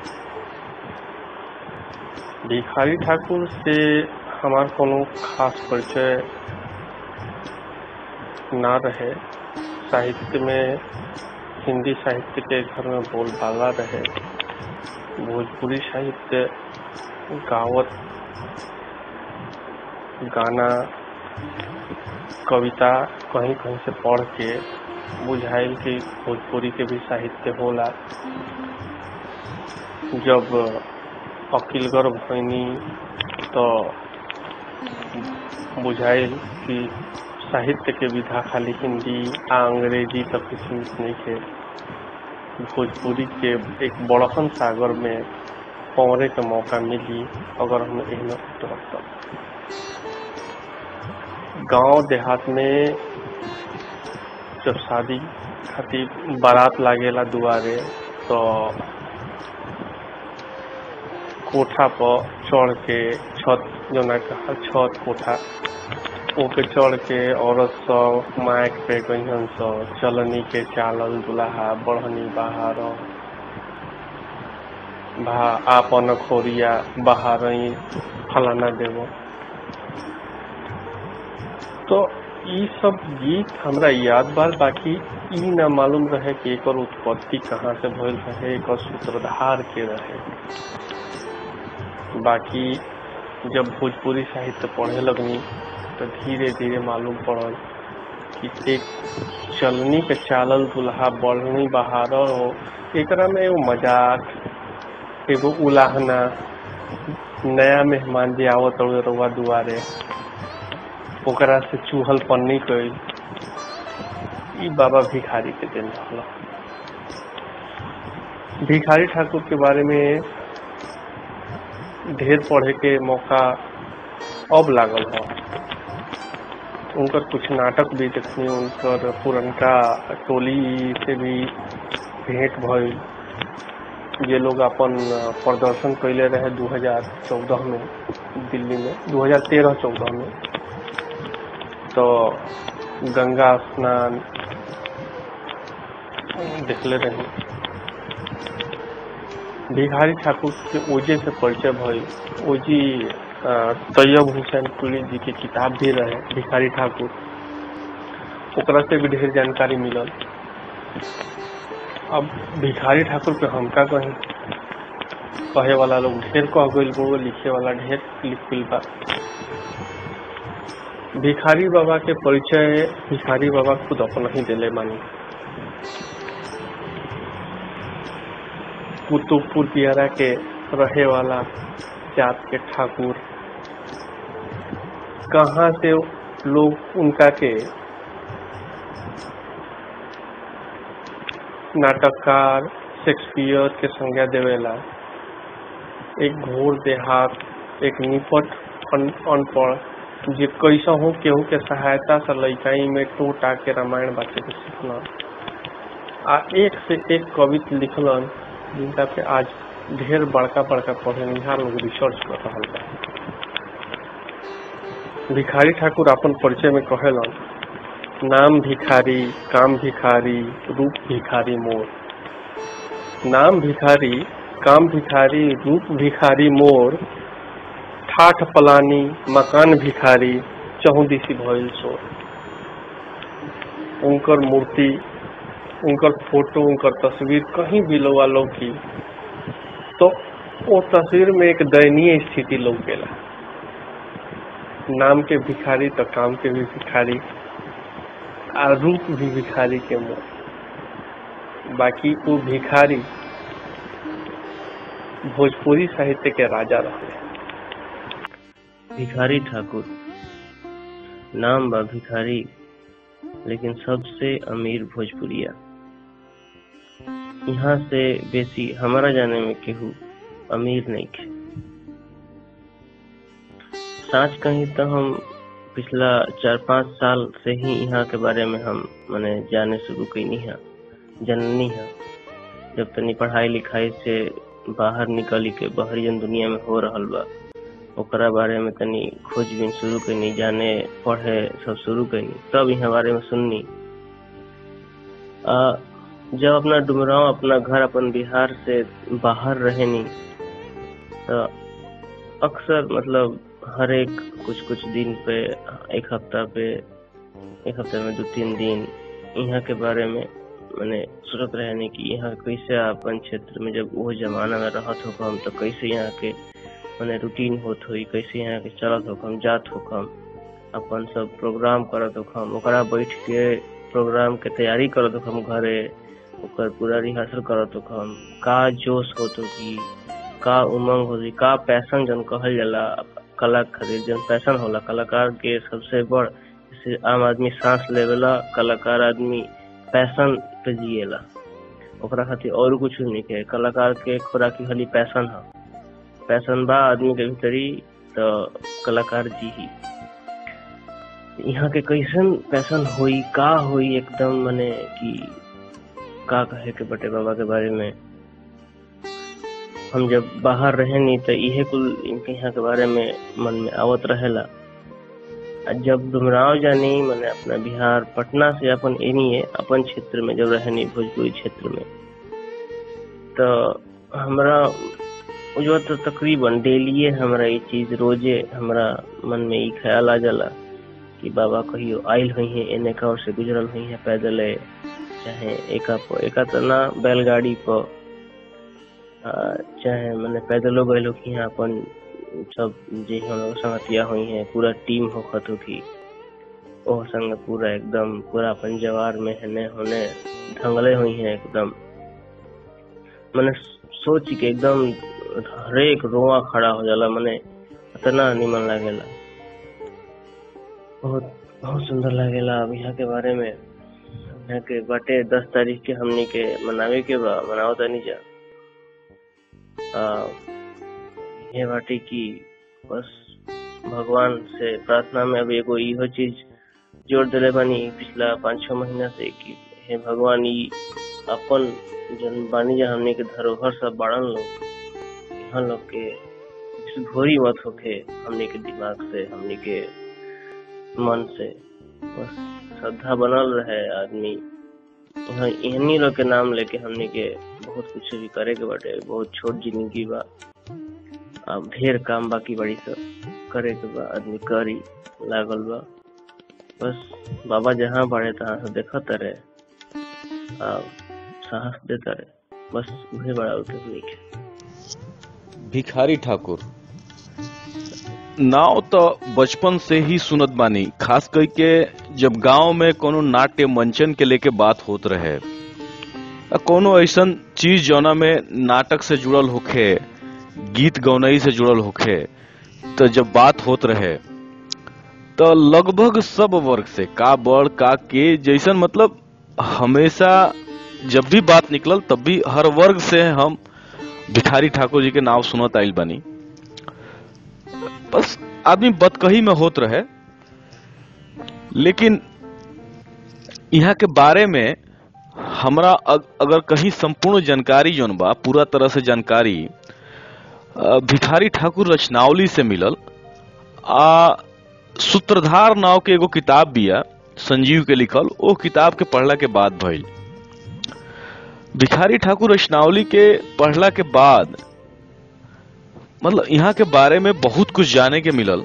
भिखारी ठाकुर से हमार कोनो खास परिचय ना रहे। साहित्य में हिंदी साहित्य के घर में बोलबाला रहे, भोजपुरी साहित्य गावत गाना कविता कहीं कहीं से पढ़ के बुझाइल कि भोजपुरी के भी साहित्य होला। जब अकिलगर भइनी तो बुझाइल कि साहित्य के विधा खाली हिंदी आ अंग्रेजी तक सीमित नहीं है। भोजपुरी के एक बड़हन सागर में पौरे के मौका मिली अगर हम एहमे उतरब तब। गांव देहात में जब शादी खातिर बारात लागेला दुआरे तो कोठा पर चढ़ के छत जो ना कहा छत कोठा ओके चढ़ के औरत सब माइक पे गईहन सब चलनी के चालल दुल्हा बढ़नी बाहर भा आपन खोरिया बाहर फलाना देवो। तो ई सब गीत हमरा याद बा, बाकी ई ना मालूम रहे कि एकर उत्पत्ति कहाँ से भइल रहे, एकर सूत्रधार के रहे। बाकी जब भोजपुरी साहित्य पढ़े लगनी तो धीरे धीरे मालूम पड़ल कि एक चलनी के चालल दुल्हा बढ़नी बहार हो, एकरा में एगो मजाक, एगो उलाहना, नया मेहमान जे आवत रउआ दुआरे ओकरा से चूहल पन्नी कइल, ई बाबा भिखारी के दिन रहला। भिखारी ठाकुर के बारे में ढेर पढ़े के मौका अब लागल है। उनकर कुछ नाटक भी देखनी, उनकर पुरनका टोली से भी भेंट भइल, ये लोग अपन प्रदर्शन कैले रहे दो हज़ार चौदह में दिल्ली में, दो हज़ार तेरह चौदह में। तो गंगा स्नान देखले रही। भिखारी ठाकुर के ओजे से परिचय भई। ओजी तैयब हुसैन कुली जी के किताब भी रहे भिखारी ठाकुर, ओकरा से भी ढेर जानकारी मिलल। अब भिखारी ठाकुर पे हम का कहीं, कहे वाला लोग ढेर कह गइल बा, लिखे वाला ढेर लिख गइल बा। भिखारी बाबा के परिचय भिखारी बाबा खुद अपना ही दिले मानी। कुतुबपुर दियारा के रहे वाला जात के ठाकुर, कहाँ से लोग उनका के नाटककार शेक्सपियर के संज्ञा देवेला। एक घोर देहात, एक निपट अनपढ़ जे कैसा हो केहू के सहायता से लइकाई में टोटा के रामायण बाटे के सीखलन। आ एक से एक कविता लिखलन जिनका पे आज ढेर बड़का बड़का पढ़निहार लोग रिसर्च कर रहा बा। भिखारी ठाकुर अपन परिचय में कहेलन, नाम भिखारी, काम भिखारी, रूप भिखारी मोर। नाम भिखारी, काम भिखारी, रूप भिखारी मोर, ठाठ पलानी, मकान भिखारी, चहुदिशी भइल शोर। उनकर मूर्ति, उनकर फोटो, उनकर तस्वीर कहीं भी लोग वालों की तो वो तस्वीर में एक दयनीय स्थिति लौकेला। नाम के भिखारी तो काम के भी भिखारी, आ रूप भी भिखारी के मोर। बाकी वो भिखारी भोजपुरी साहित्य के राजा रहे। भिखारी ठाकुर नाम बा भिखारी, लेकिन सबसे अमीर भोजपुरिया। यहाँ से बेसी हमारा जाने में केहू अमीर नहीं थे। साच कहीं तो हम पिछला चार पाँच साल से ही यहाँ के बारे में हम मैंने जाने शुरू कईनी है, जननी है। जब तनी पढ़ाई लिखाई से बाहर निकली के बाहरी जन दुनिया में हो रहल बा, ओकरा बारे में तनी खोजबीन शुरू कईनी, जाने पढ़े सब शुरू कईनी, तब यहाँ बारे में सुननी। आ, जब अपना डुमराव, अपना घर, अपन बिहार से बाहर रहेनी तो अक्सर मतलब हर एक कुछ कुछ दिन पे, एक हफ्ता पे, एक हफ्ते में दो तीन दिन यहाँ के बारे में मैंने सोचत रहने कि यहाँ कैसे अपन क्षेत्र में जब वो जमाना में रहत हो हम तो कैसे यहाँ के मैंने रूटीन होत हुई, कैसे यहाँ के चलत हो हम, जात हो हम, अपन सब प्रोग्राम करत हो हम, ओकरा बैठ के प्रोग्राम के तैयारी करत हो हम, घरे ओकर पूरा रिहर्सल करत हो हम, का जोश होत हो कि का उमंग होती, का पैशन जन कहल जाला कला खातिर, जन पैशन होला कलाकार के सबसे बड़। जैसे आम आदमी सांस लेवेला, कलाकार आदमी पैशन पे जिएला, ओकरा खातिर और कुछ नहीं के। कलाकार के खुराकी खाली पैशन है, पैशन बा आदमी के भीतरी तो कलाकार जी ही। यहाँ के कैसन पैशन होई, का होई, एकदम मने कि का कहे के बटे बाबा के बारे में। हम जब बाहर रहे नहीं तो इहे कुल इनके यहाँ के बारे में मन में आवत रहेला। जब डुमराव जानी मैंने अपना बिहार पटना से अपन एनिए अपन क्षेत्र में जब रहनी भोजपुरी क्षेत्र में, तो हमरा जो तो तकरीबन डेलिए हमरा ये चीज रोजे हमरा मन में ये ख्याल आ जाला कि बाबा कहियो आयल हुई है, एने का और से गुजरल हुई है पैदल, चाहे एका पर एका तो ना बैलगाड़ी पर, चाहे मैंने पैदलों गए लोग यहाँ अपन सब जे हम लोग संगतिया हुई हैं, पूरा टीम हो खत होगी ओ संग पूरा एकदम पूरा अपन जवार में हने होने ढंगले हुई हैं एकदम। मैंने सोच के एकदम हरेक रोआ खड़ा हो जाला, मैंने इतना निमन लागेला, बहुत बहुत सुंदर लागेला। अब यहाँ के बारे में यहाँ के बाटे दस तारीख के हमनी के मनावे के बा, मनाओ तनी जा ये बाटे की बस भगवान से प्रार्थना में अब एगो इहो चीज जोड़ दिले बानी पिछला पाँच छह महीना से कि हे भगवान ई अपन जन बानी जा हमने के धरोहर सब बाड़न लोग, यहाँ लोग के घोरी मत होके हमने के दिमाग से, हमने के मन से, बस श्रद्धा बनल रहे आदमी हाँ, इन्हीं लोग के नाम लेके हमने के बहुत कुछ भी करे के बाटे। बहुत छोट जिंदगी बा, अब ढेर काम बाकी बड़ी सब करे के बा, आदमी करी लागल बा। बस बाबा जहाँ बाड़े तहाँ से देखत रहे, साहस देता रहे, बस उहे बड़ा उठे के। भिखारी ठाकुर नाव तो बचपन से ही सुनत बानी, खास करके जब गांव में कोनो नाट्य मंचन के लेके बात होत रहे, कोनो ऐसन चीज जौना में नाटक से जुड़ल होखे, गीत गौनई से जुड़ल होखे, तो जब बात होत रहे तो लगभग सब वर्ग से, का बड़ का के जैसन, मतलब हमेशा जब भी बात निकलल तब भी हर वर्ग से हम भिखारी ठाकुर जी के नाम सुनत आइल बानी। बस आदमी बदकही में होत रहे, लेकिन यहाँ के बारे में हमरा अगर कहीं संपूर्ण जानकारी जोन बा, पूरा तरह से जानकारी भिखारी ठाकुर रचनावली से मिलल। आ सूत्रधार नाव के एगो किताब बिया संजीव के लिखल, वो किताब के पढ़ला के बाद भइल। भिखारी ठाकुर रचनावली के पढ़ला के बाद मतलब यहाँ के बारे में बहुत कुछ जाने के मिलल।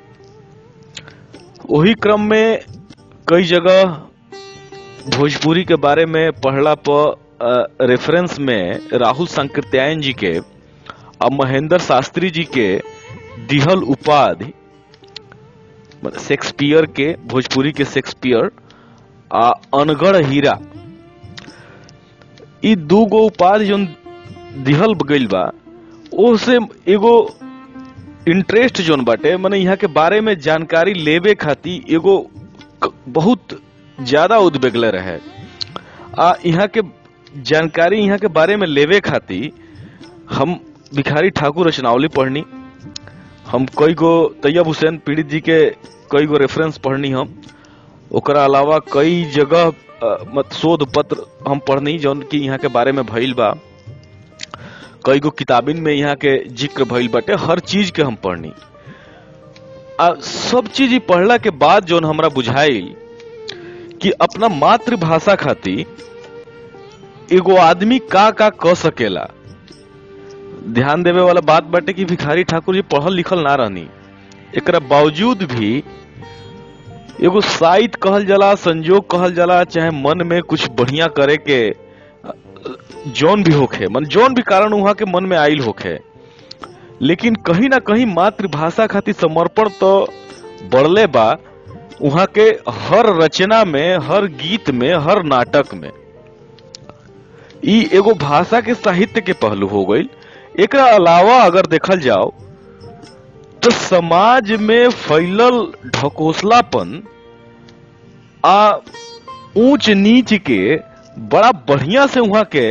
वही क्रम में कई जगह भोजपुरी के बारे में पढ़ला पर रेफरेंस में राहुल संकृत्यायन जी के और महेंद्र शास्त्री जी के दिहल उपाधि, शेक्सपियर के, भोजपुरी के शेक्सपियर आ अनगढ़ हीरा, ई दू गो उपाधि जो दिहल गइल बा, ओसे एगो इंटरेस्ट जोन बाटे, माने यहाँ के बारे में जानकारी लेवे खातिर एगो बहुत ज्यादा उद्वेगले रहे। आ यहाँ के जानकारी यहाँ के बारे में लेवे खातिर हम भिखारी ठाकुर रचनावली पढ़नी, हम कई गो तैयब हुसैन पीड़ित जी के कई गो रेफरेंस पढ़नी, हम ओकरा अलावा कई जगह मत शोध पत्र हम पढ़नी जौन की यहाँ के बारे में भइल बा, कई गो किताबिन में यहाँ के जिक्र भइल बाटे, हर चीज के हम पढ़नी। आ सब चीज पढ़ला के बाद जौन हमरा बुझाइल कि अपना मातृभाषा खातिर एगो आदमी का का क सकेला। ध्यान देवे वाला बात बाटे कि भिखारी ठाकुर जी पढ़ल लिखल ना रहनी, एकरा बावजूद भी एगो साहित्य कहल जाला, संजोग कहल जाला, चाहे मन में कुछ बढ़िया करे के जौन भी होखे, मन जौन भी कारण वहां के मन में आइल होखे, लेकिन कहीं ना कहीं मातृभाषा खातिर समर्पण तो बढ़ले बा वहां के हर रचना में, हर गीत में, हर नाटक में। ई एगो भाषा के साहित्य के पहलू हो गई। एकरा अलावा अगर देखल जाओ तो समाज में फैलल ढकोसलापन आ ऊंच नीच के बड़ा बढ़िया से वहां के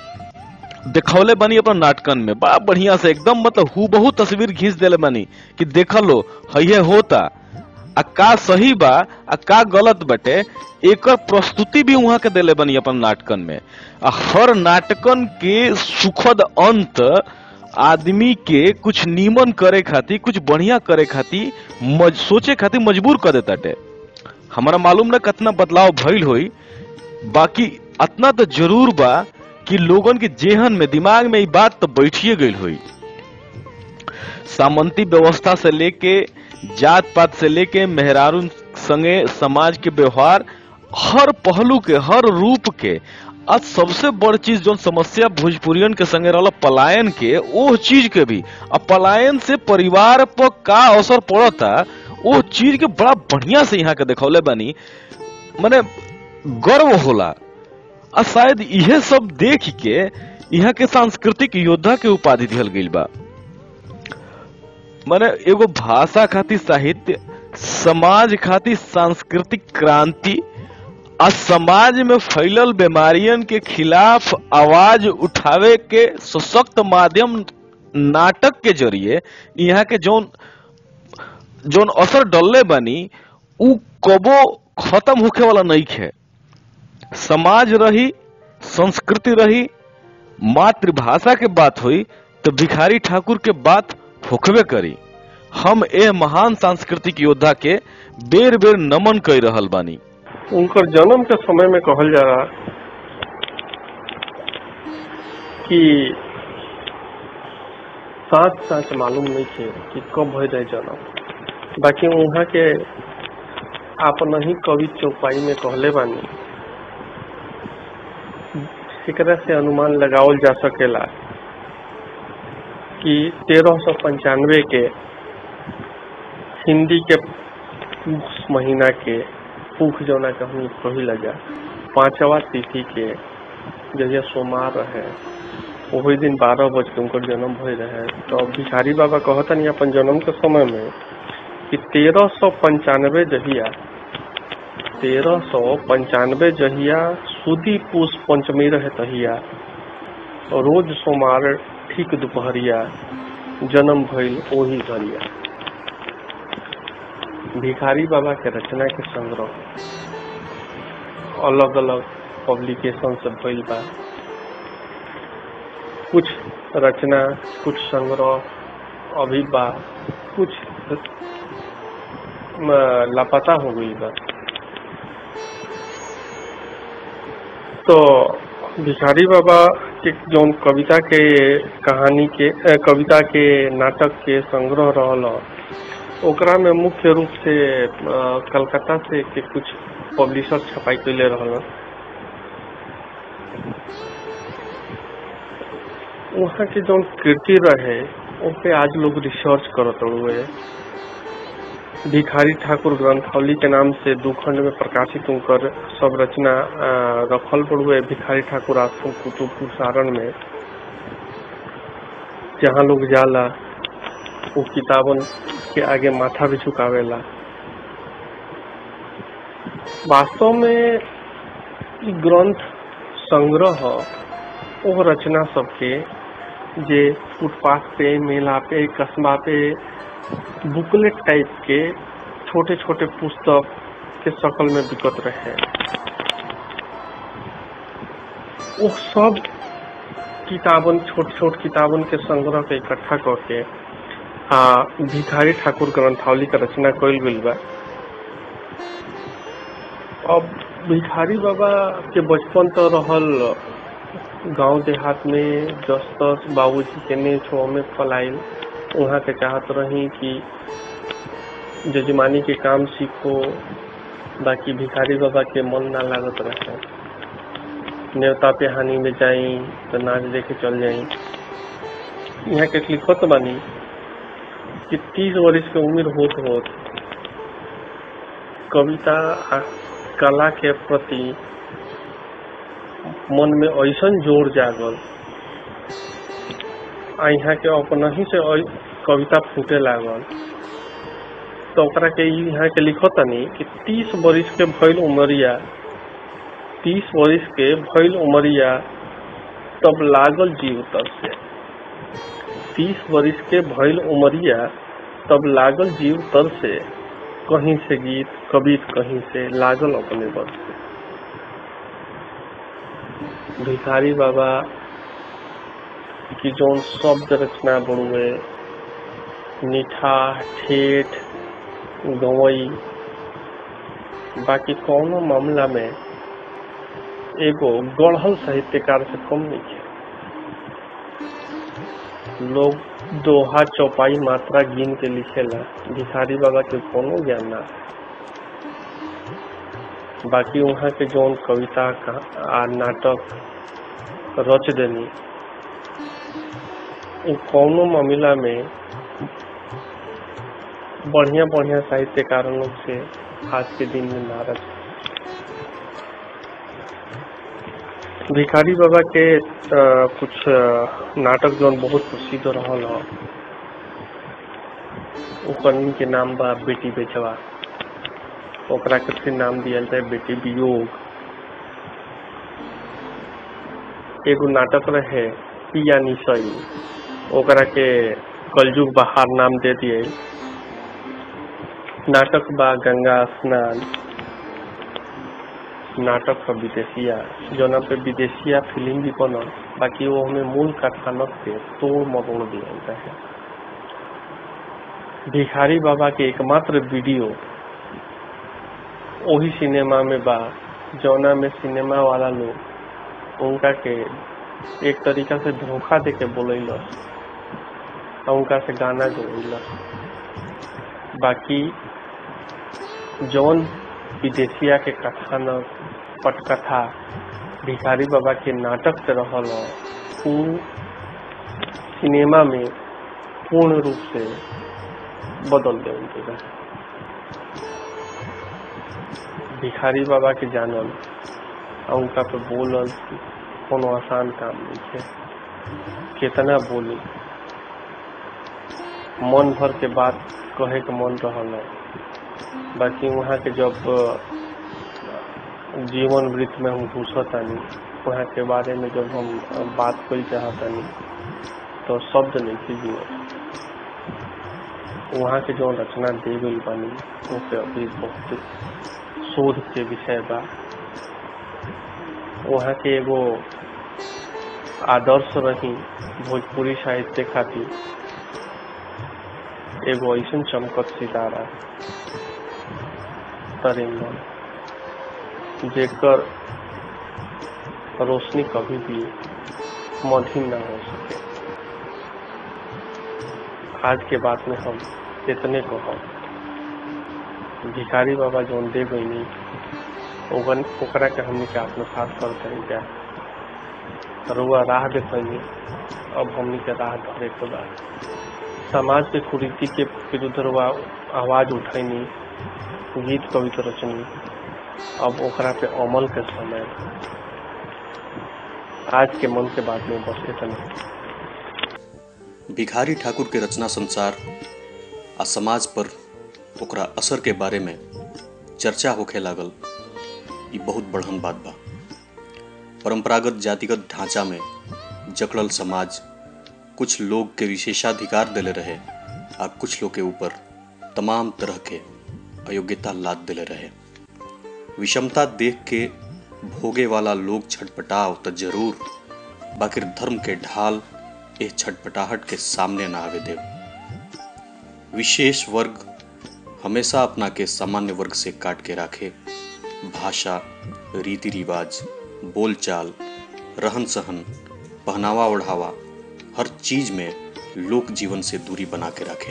दिखौले बनी अपना नाटकन में, बड़ा बढ़िया से एकदम, मतलब हूबहू तस्वीर घींच देले बनी कि देख लो हये होता, आ का सही बा आ का गलत बटे, एकर प्रस्तुति भी वहां के देले बनी अपन नाटकन में। आ हर नाटकन के सुखद अंत आदमी के कुछ नीमन करे खातिर, कुछ बढ़िया करे खातिर, मज, सोचे खातिर मजबूर कर देता टे। हमारा मालूम ना कितना बदलाव भइल होई, बाकी इतना तो जरूर बा कि लोगन के जेहन में, दिमाग में ये बात तो बैठिए गई हुई। सामंती व्यवस्था से लेके, जात पात से लेके, मेहरारू संगे समाज के व्यवहार, हर पहलू के, हर रूप के। आज सबसे बड़ चीज जो समस्या भोजपुरियन के संगे रहला पलायन के, वो चीज के भी, अब पलायन से परिवार पर का असर पड़ता, वो चीज के बड़ा बढ़िया से यहाँ के देखौले बानी। माने गर्व होला। आ शायद यह सब देख के यहाँ के सांस्कृतिक योद्धा के उपाधि दिहल गई बा। माने एगो भाषा खातिर साहित्य, समाज खातिर सांस्कृतिक क्रांति, आ समाज में फैलल बीमारियन के खिलाफ आवाज उठावे के सशक्त माध्यम नाटक के जरिए यहाँ के जोन जोन असर डलले बनी, उ कबो खत्म होखे वाला नहीं है। समाज रही, संस्कृति रही, मातृभाषा के बात हुई तो भिखारी ठाकुर के बात होखबे करी। हम ए महान सांस्कृतिक योद्धा के बेर बेर नमन कर रहल बानी। उनकर जन्म के समय में कहल जा रहा कि साथ साथ मालूम नहीं थे कि कब भय रहे जन्म। बाकी वहाँ के आपन ही कवि चौपाई में कहले बानी, एकरा से अनुमान लगावल जा सकेला कि तेरह सौ पंचानवे के हिंदी के महीना के पूख जौना के हम कही लगा पांचवा तिथि के जहिया सोमवार रहे वही दिन बारह बज के उनकर जन्म भय रहे। तो भिखारी बाबा कहतन अपन जन्म के समय में कि तेरह सौ पंचानवे जहिया तेरह सौ पंचानवे जहिया सुदी पूस पंचमी रहे तहिया रोज सोमवार ठीक दोपहरिया जन्म भइल ओही घरिया। भिखारी बाबा के रचना के संग्रह अलग अलग पब्लिकेशन से भइल बा। कुछ रचना कुछ संग्रह अभी बा, कुछ लापता हो गई बा। तो भिखारी बाबा के जौन कविता के कहानी के कविता के नाटक के संग्रह रहल ओकरा में मुख्य रूप से कलकत्ता से के कुछ पब्लिशर छपाई कैले रहल। वहाँ के जौन कृति रहे उन पे आज लोग रिसर्च करत हुए। भिखारी ठाकुर ग्रंथावली के नाम से दो खंड में प्रकाशित उनकर सब रचना रखल पड़ुए भिखारी ठाकुर आश्रम कुतुबपुर सारण में। जहाँ लोग जाला वो किताबन के आगे माथा भी झुकावेला। वास्तव में ग्रंथ संग्रह वो रचना सबके जे फुटपाथ पे मेला पे कस्बा पे बुकलेट टाइप के छोटे छोटे पुस्तक के शकल में बिकत रहे। वो सब किताबन छोट छोट किताबन के संग्रह के इकट्ठा करके आ भिखारी ठाकुर ग्रंथावली का रचना कइल गइल बा। अब भिखारी बाबा के बचपन तो रहल गांव देहात में, जस तस बाबूजी के ने छो में फलाइल। वहाँ के चाहत रही कि जजमानी के काम सीखो, बाकी भिखारी बाबा के मन ना लागत रहे। न्योता पे हानि में जाई तो नाच देखे चल जाई। यहाँ के लिखत बानी कि तीस वर्ष के उम्र होत होत कविता कला के प्रति मन में ऐसा जोर जागल आ यहाँ के अपना ही से कविता फूटे लागल। तो ओकरा के यहाँ के लिखतनी कि तीस वर्ष के भइल उमरिया तीस वर्ष के भइल उमरिया तब लागल जीव तर से तीस वर्ष के भइल उमरिया तब लागल जीव तर से कहीं से गीत कवित कहीं से लागल अपने बल से। भिखारी बाबा की जौन शब्द रचना बड़ुए मीठा ठेठ गवई, बाकी कौनो मामला में एगो गढ़ल साहित्यकार से कम नहीं है। लोग दोहा चौपाई मात्रा गिन के लिखेला, भिखारी बाबा के कोनो ज्ञान ना। बाकी वहाँ के जौन कविता आ नाटक रच देनी कौनो मामला में बढ़िया बढ़िया साहित्यकारों लोग से आज के दिन में ना रच। भिखारी बाबा के आ, कुछ आ, नाटक जौन बहुत प्रसिद्ध रहल ह ओकरनी के नाम बा बेटी बेचवा। ओकरा के फिर नाम दिया जाए बेटी वियोग। एगो नाटक रहे पिया निसई, ओकरा के कलजुग बहार नाम दे दिए। नाटक बा गंगा स्नान, नाटक का विदेशिया जोना पे विदेशिया फिल्म भी बनल, बाकी वो हमें मूल कथानक से तोड़ मरोड़ दिया है। भिखारी बाबा के एकमात्र वीडियो वही सिनेमा में बा जौना में सिनेमा वाला लोग उनका के एक तरीका से धोखा दे के बोलैलस और उनका से गाना गवैलस। बाकी जौन विदेशिया के कथानक पटकथा भिखारी बाबा के नाटक से रहल है उ सिनेमा में पूर्ण रूप से बदल दे उनके रहे। भिखारी बाबा के जानल और उनका पे बोलल कोनो आसान काम नहीं है। कितना बोली मन भर के बात कहे के मन रहल है। बाकी वहाँ के जब जीवन वृत्त में हम घुसतानी वहाँ के बारे में जब हम बात कर चाहतानी तो शब्द नहीं थी जीवन। वहाँ के जो रचना दे गई बानी उनके अभी बहुत शोध के विषय बा। वहाँ के एगो आदर्श रही भोजपुरी साहित्य खातिर एगो ऐसन चमकत सितारा तरिंदन जेकर रोशनी कभी भी मधिन न हो सके। आज के बात में हम इतने कहो भिखारी बाबा जो दे गई नहीं ओकरा के हमने के आत्मसात करते हैं क्या रुआ राह देखनी। अब हमने के राह धरे के बाद समाज के कुरीति के विरुद्ध रुआ आवाज उठैनी गीत कविता रचनी। अब ओकरा पे अमल के समय आज के मन के बात में बस इतना। भिखारी ठाकुर के रचना संसार आ समाज पर ओकरा असर के बारे में चर्चा होखे लागल ये बहुत बढ़न बात बा। परंपरागत जातिगत ढांचा में जकड़ल समाज कुछ लोग के विशेषाधिकार दिले रहे आ कुछ लोग के ऊपर तमाम तरह के अयोग्यता लाद दिले रहे। विषमता देख के भोगे वाला लोग छटपटाव तो जरूर बाकी धर्म के ढाल इस छटपटाहट के सामने ना आवे दे। विशेष वर्ग हमेशा अपना के सामान्य वर्ग से काट के रखे। भाषा, रीति रिवाज, बोलचाल, रहन सहन, पहनावा ओढ़ावा हर चीज में लोक जीवन से दूरी बना के रखे।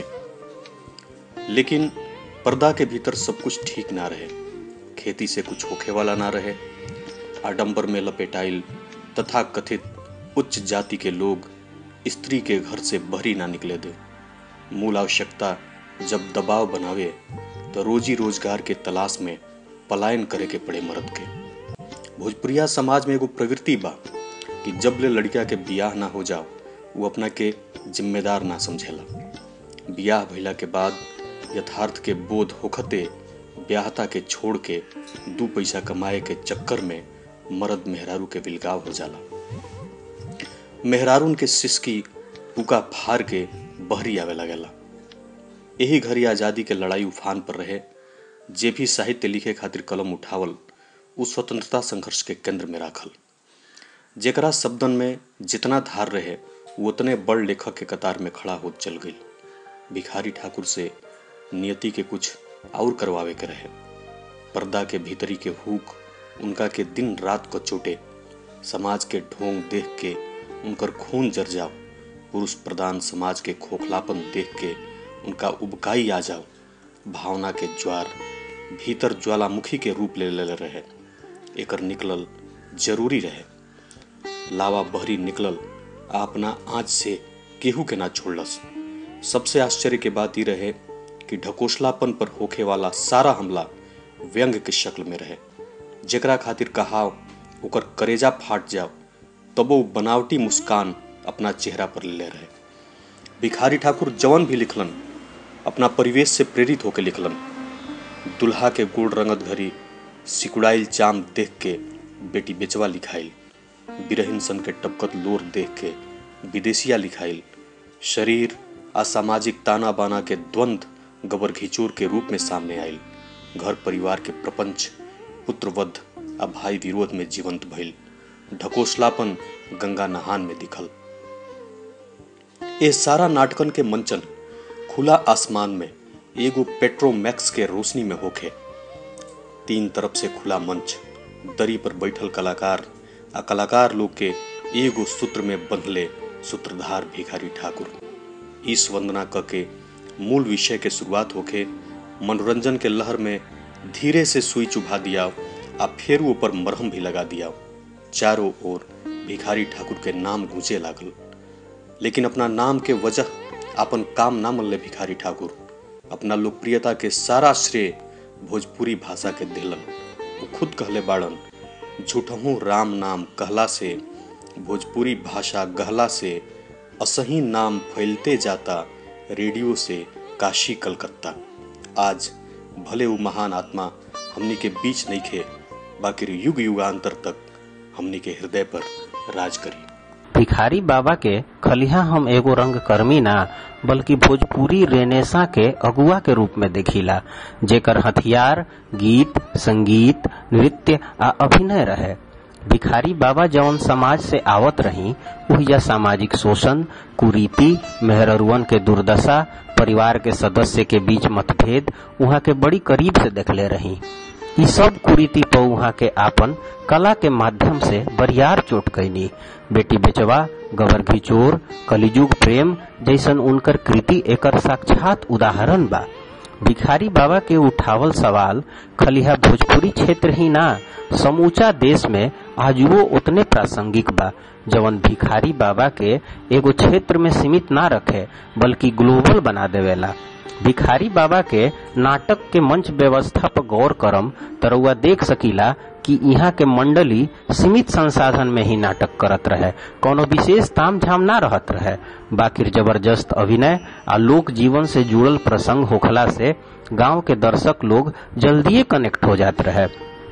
लेकिन पर्दा के भीतर सब कुछ ठीक ना रहे। खेती से कुछ होखे वाला ना रहे। आडंबर में लपेटाइल तथा कथित उच्च जाति के लोग स्त्री के घर से बहरी ना निकले दे। मूल आवश्यकता जब दबाव बनावे तो रोजी रोजगार के तलाश में पलायन करे के पड़े मर्द के। भोजपुरिया समाज में एगो प्रवृत्ति बा कि जब ले लड़किया के बियाह ना हो जाओ वो अपना के जिम्मेदार ना समझेला। बियाह भइला के बाद यथार्थ के बोध होखते ब्याहता के छोड़ के दू पैसा कमाए के चक्कर में मर्द मेहरारू के विलगाव हो जाला। मेहरारून के सिसकी पुका फार के बहरी आवे लगेला। यही घड़ी आजादी के लड़ाई उफान पर रहे। जे भी साहित्य लिखे खातिर कलम उठावल उस स्वतंत्रता संघर्ष के केंद्र में राखल। जेकरा शब्दन में जितना धार रहे वो उतने बड़ लेखक के कतार में खड़ा हो चल गई। भिखारी ठाकुर से नियति के कुछ और करवावे के रहे। पर्दा के भीतरी के हुक उनका के दिन रात को चोटे। समाज के ढोंग देख के उनकर खून जर जाओ। पुरुष प्रधान समाज के खोखलापन देख के उनका उबकाई आ जाओ। भावना के ज्वार भीतर ज्वालामुखी के रूप ले ले रहे। एकर निकलल जरूरी रहे। लावा बहरी निकलल आ अपना आँच से केहू के ना छोड़लस। सबसे आश्चर्य के बात ही रहे कि ढकोसलापन पर होखे वाला सारा हमला व्यंग के शक्ल में रहे। जेकरा खातिर कहाव ओकर करेजा फाट जाओ तब वो बनावटी मुस्कान अपना चेहरा पर ले रहे। भिखारी ठाकुर जवन भी लिखलन अपना परिवेश से प्रेरित होकर लिखलन। दुल्हा के गोड़ रंगत घरी सिकुड़ाइल चाम देख के बेटी बेचवा लिखाइल। बिरहिन सन के टपकत लोर देख के विदेशिया लिखाइल। शरीर असामाजिक ताना बाना के द्वंद्व गबर घिचोर के रूप में सामने आयल। घर परिवार के प्रपंच पुत्रवध आ भाई विरोध में जीवंत भइल। ढकोसलापन गंगा नहान में दिखल। ये सारा नाटकन के मंचन खुला आसमान में एगो पेट्रोमैक्स के रोशनी में होखे। तीन तरफ से खुला मंच, दरी पर बैठल कलाकार आ कलाकार लोग के एगो सूत्र में बंधले सूत्रधार भिखारी ठाकुर। इस वंदना क के मूल विषय के शुरुआत होके मनोरंजन के लहर में धीरे से सुई चुभा दिया आ फिर ऊपर मरहम भी लगा दिया। चारों ओर भिखारी ठाकुर के नाम गूंजे लागल, लेकिन अपना नाम के वजह अपन काम ना मनले भिखारी ठाकुर। अपना लोकप्रियता के सारा श्रेय भोजपुरी भाषा के दिलन। वो खुद कहले बाड़न, झूठहूँ राम नाम कहला से भोजपुरी भाषा गहला से असही नाम फैलते जाता रेडियो से काशी कलकत्ता। आज भले वो महान आत्मा हमनी के बीच नहीं खे, बाकी युग युगांतर तक हमनी के हृदय पर राज करी। भिखारी बाबा के खलिहा हम एगो रंग कर्मी ना बल्कि भोजपुरी रेनेसा के अगुआ के रूप में देखिला, जेकर हथियार गीत, संगीत, नृत्य आ अभिनय रहे। भिखारी बाबा जौन समाज से आवत रही उहिया सामाजिक शोषण, कुरीति, मेहररुअन के दुर्दशा, परिवार के सदस्य के बीच मतभेद उहाँ के बड़ी करीब से देखले रही। ई सब कुरीति पर उहाँ के आपन कला के माध्यम से बरियार चोट कैनी। बेटी बेचवा, गवर्घी चोर, कलिजुग प्रेम जैसन उनकर कृति एकर साक्षात उदाहरण बा। भिखारी बाबा के उठावल सवाल खलिहा भोजपुरी क्षेत्र ही ना समूचा देश में आजुओ उतने प्रासंगिक बा, जवन भिखारी बाबा के एगो क्षेत्र में सीमित ना रखे बल्कि ग्लोबल बना देवेला। भिखारी बाबा के नाटक के मंच व्यवस्था पर गौर करम तरुआ देख सकीला कि यहाँ के मंडली सीमित संसाधन में ही नाटक करत रहे, कोनो विशेष ताम झाम ना रहत रहे। बाकिर जबरदस्त अभिनय आ लोक जीवन से जुड़ल प्रसंग होखला से गांव के दर्शक लोग जल्दिए कनेक्ट हो जात रहे।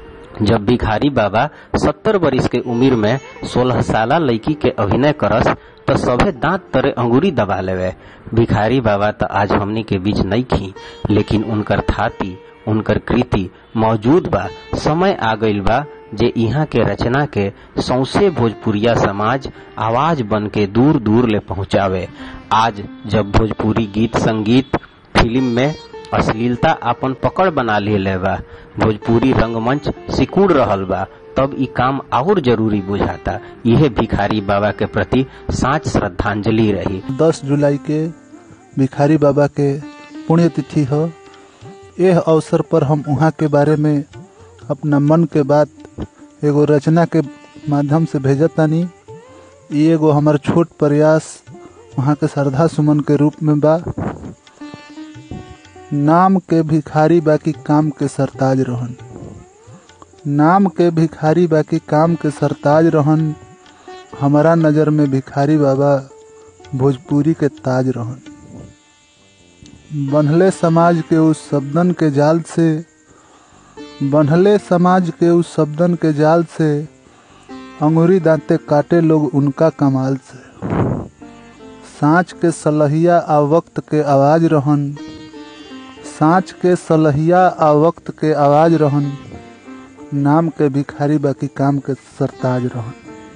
जब भिखारी बाबा सत्तर बरिस के उम्र में सोलह साला लड़की के अभिनय करस तो सभे दांत तरे अंगूरी दबा लेवे। भिखारी बाबा तो आज हमनी के बीच नहीं खी, लेकिन उनकर थाती, उनकर कृति मौजूद बा। समय आ गइल बा जे यहाँ के रचना के सौसे भोजपुरिया समाज आवाज बन के दूर दूर ले पहुँचावे। आज जब भोजपुरी गीत संगीत फिल्म में अश्लीलता अपन पकड़ बना ले बा, भोजपुरी रंगमंच सिकुड़ रहल बा, तब ई काम और जरूरी बुझाता। यह भिखारी बाबा के प्रति साच श्रद्धांजलि रही। दस जुलाई के भिखारी बाबा के पुण्यतिथि हो। यह अवसर पर हम वहाँ के बारे में अपना मन के बात एगो रचना के माध्यम से भेजतानी। ये एगो हमार छोट प्रयास वहाँ के श्रद्धा सुमन के रूप में बा। नाम के भिखारी बाकी काम के सरताज रहन, नाम के भिखारी बाकी काम के सरताज रहन। हमारा नज़र में भिखारी बाबा भोजपुरी के ताज रहन। बन्हले समाज के उस शब्दन के जाल से, बन्हले समाज के उस शब्दन के जाल से अंगूरी दांते काटे लोग उनका कमाल से। सांच के सलहिया आ वक्त के आवाज रहन, सांच के सलहिया आ वक्त के आवाज रहन। नाम के भिखारी बाकी काम के सरताज रहन।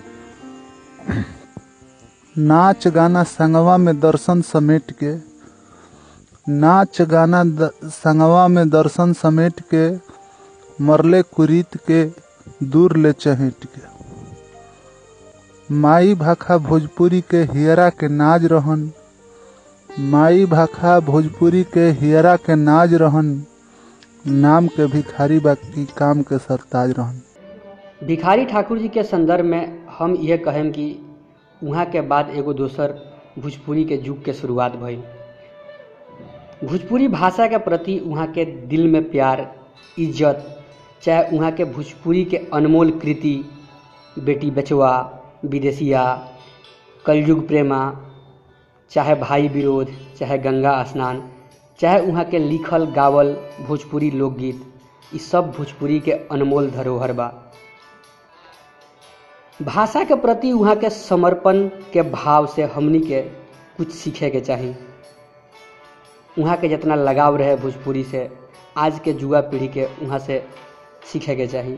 नाच गाना संगवा में दर्शन समेट के, नाच गाना संगवा में दर्शन समेट के, मरले कुरीत के दूर ले चहेट के। माई भाखा भोजपुरी के हियरा के नाज रहन, माई भाखा भोजपुरी के हियरा के नाज रहन। नाम के भिखारी बाकी काम के सरताज रहन। भिखारी ठाकुर जी के संदर्भ में हम यह कहें कि वहाँ के बाद एगो दोसर भोजपुरी के युग के शुरुआत भइल। भोजपुरी भाषा के प्रति वहाँ के दिल में प्यार, इज्जत, चाहे वहाँ के भोजपुरी के अनमोल कृति बेटी बचवा, विदेशिया, कलयुग प्रेमा, चाहे भाई विरोध, चाहे गंगा स्नान, चाहे वहाँ के लिखल गावल भोजपुरी लोकगीत, ये सब भोजपुरी के अनमोल धरोहर बा। भाषा के प्रति वहाँ के समर्पण के भाव से हमनी के कुछ सीखे के चाहिए। वहाँ के जितना लगाव रहे भोजपुरी से, आज के युवा पीढ़ी के वहाँ से सीखे के चाहिए।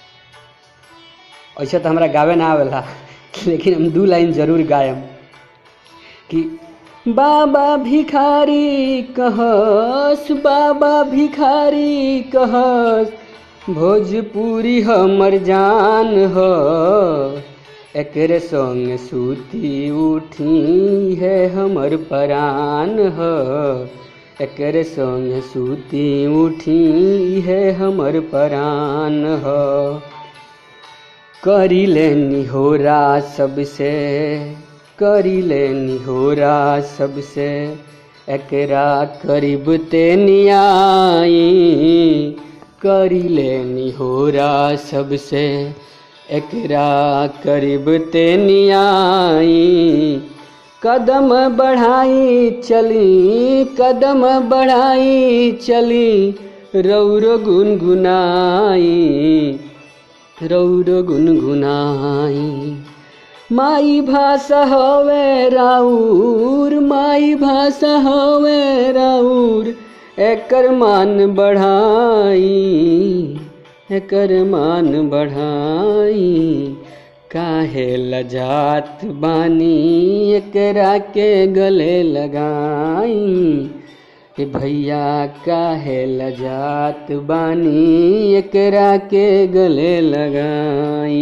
ऐसे तो हमारा गावे ना आवेला, लेकिन हम दो लाइन जरूर गायम कि बाबा भिखारी कहस, बाबा भिखारी कहस, भोजपुरी हमर जान हो, एकरे संग सूती उठी है हमर परान ह, एकरे संग सूती उठी है हमर परान ह। करी ले निहोरा सबसे, करी ले निहोरा सबसे, एकरा करीब ते नियाई, करी ले निहोरा सबसे, एकरा करीब ते नियाई। कदम बढ़ाई चली, कदम बढ़ाई चली, रौरो गुनगुनाई, रौरो गुनगुनाई। माई भाषा हवे राउर, माई भाषा हवे राउर, एकर मान बढ़ाई, एकर मान बढ़ाई। काहे लजात बानी एकरा के गले लगाई, ए भैया काहे लजात बानी एकरा के गले लगाई।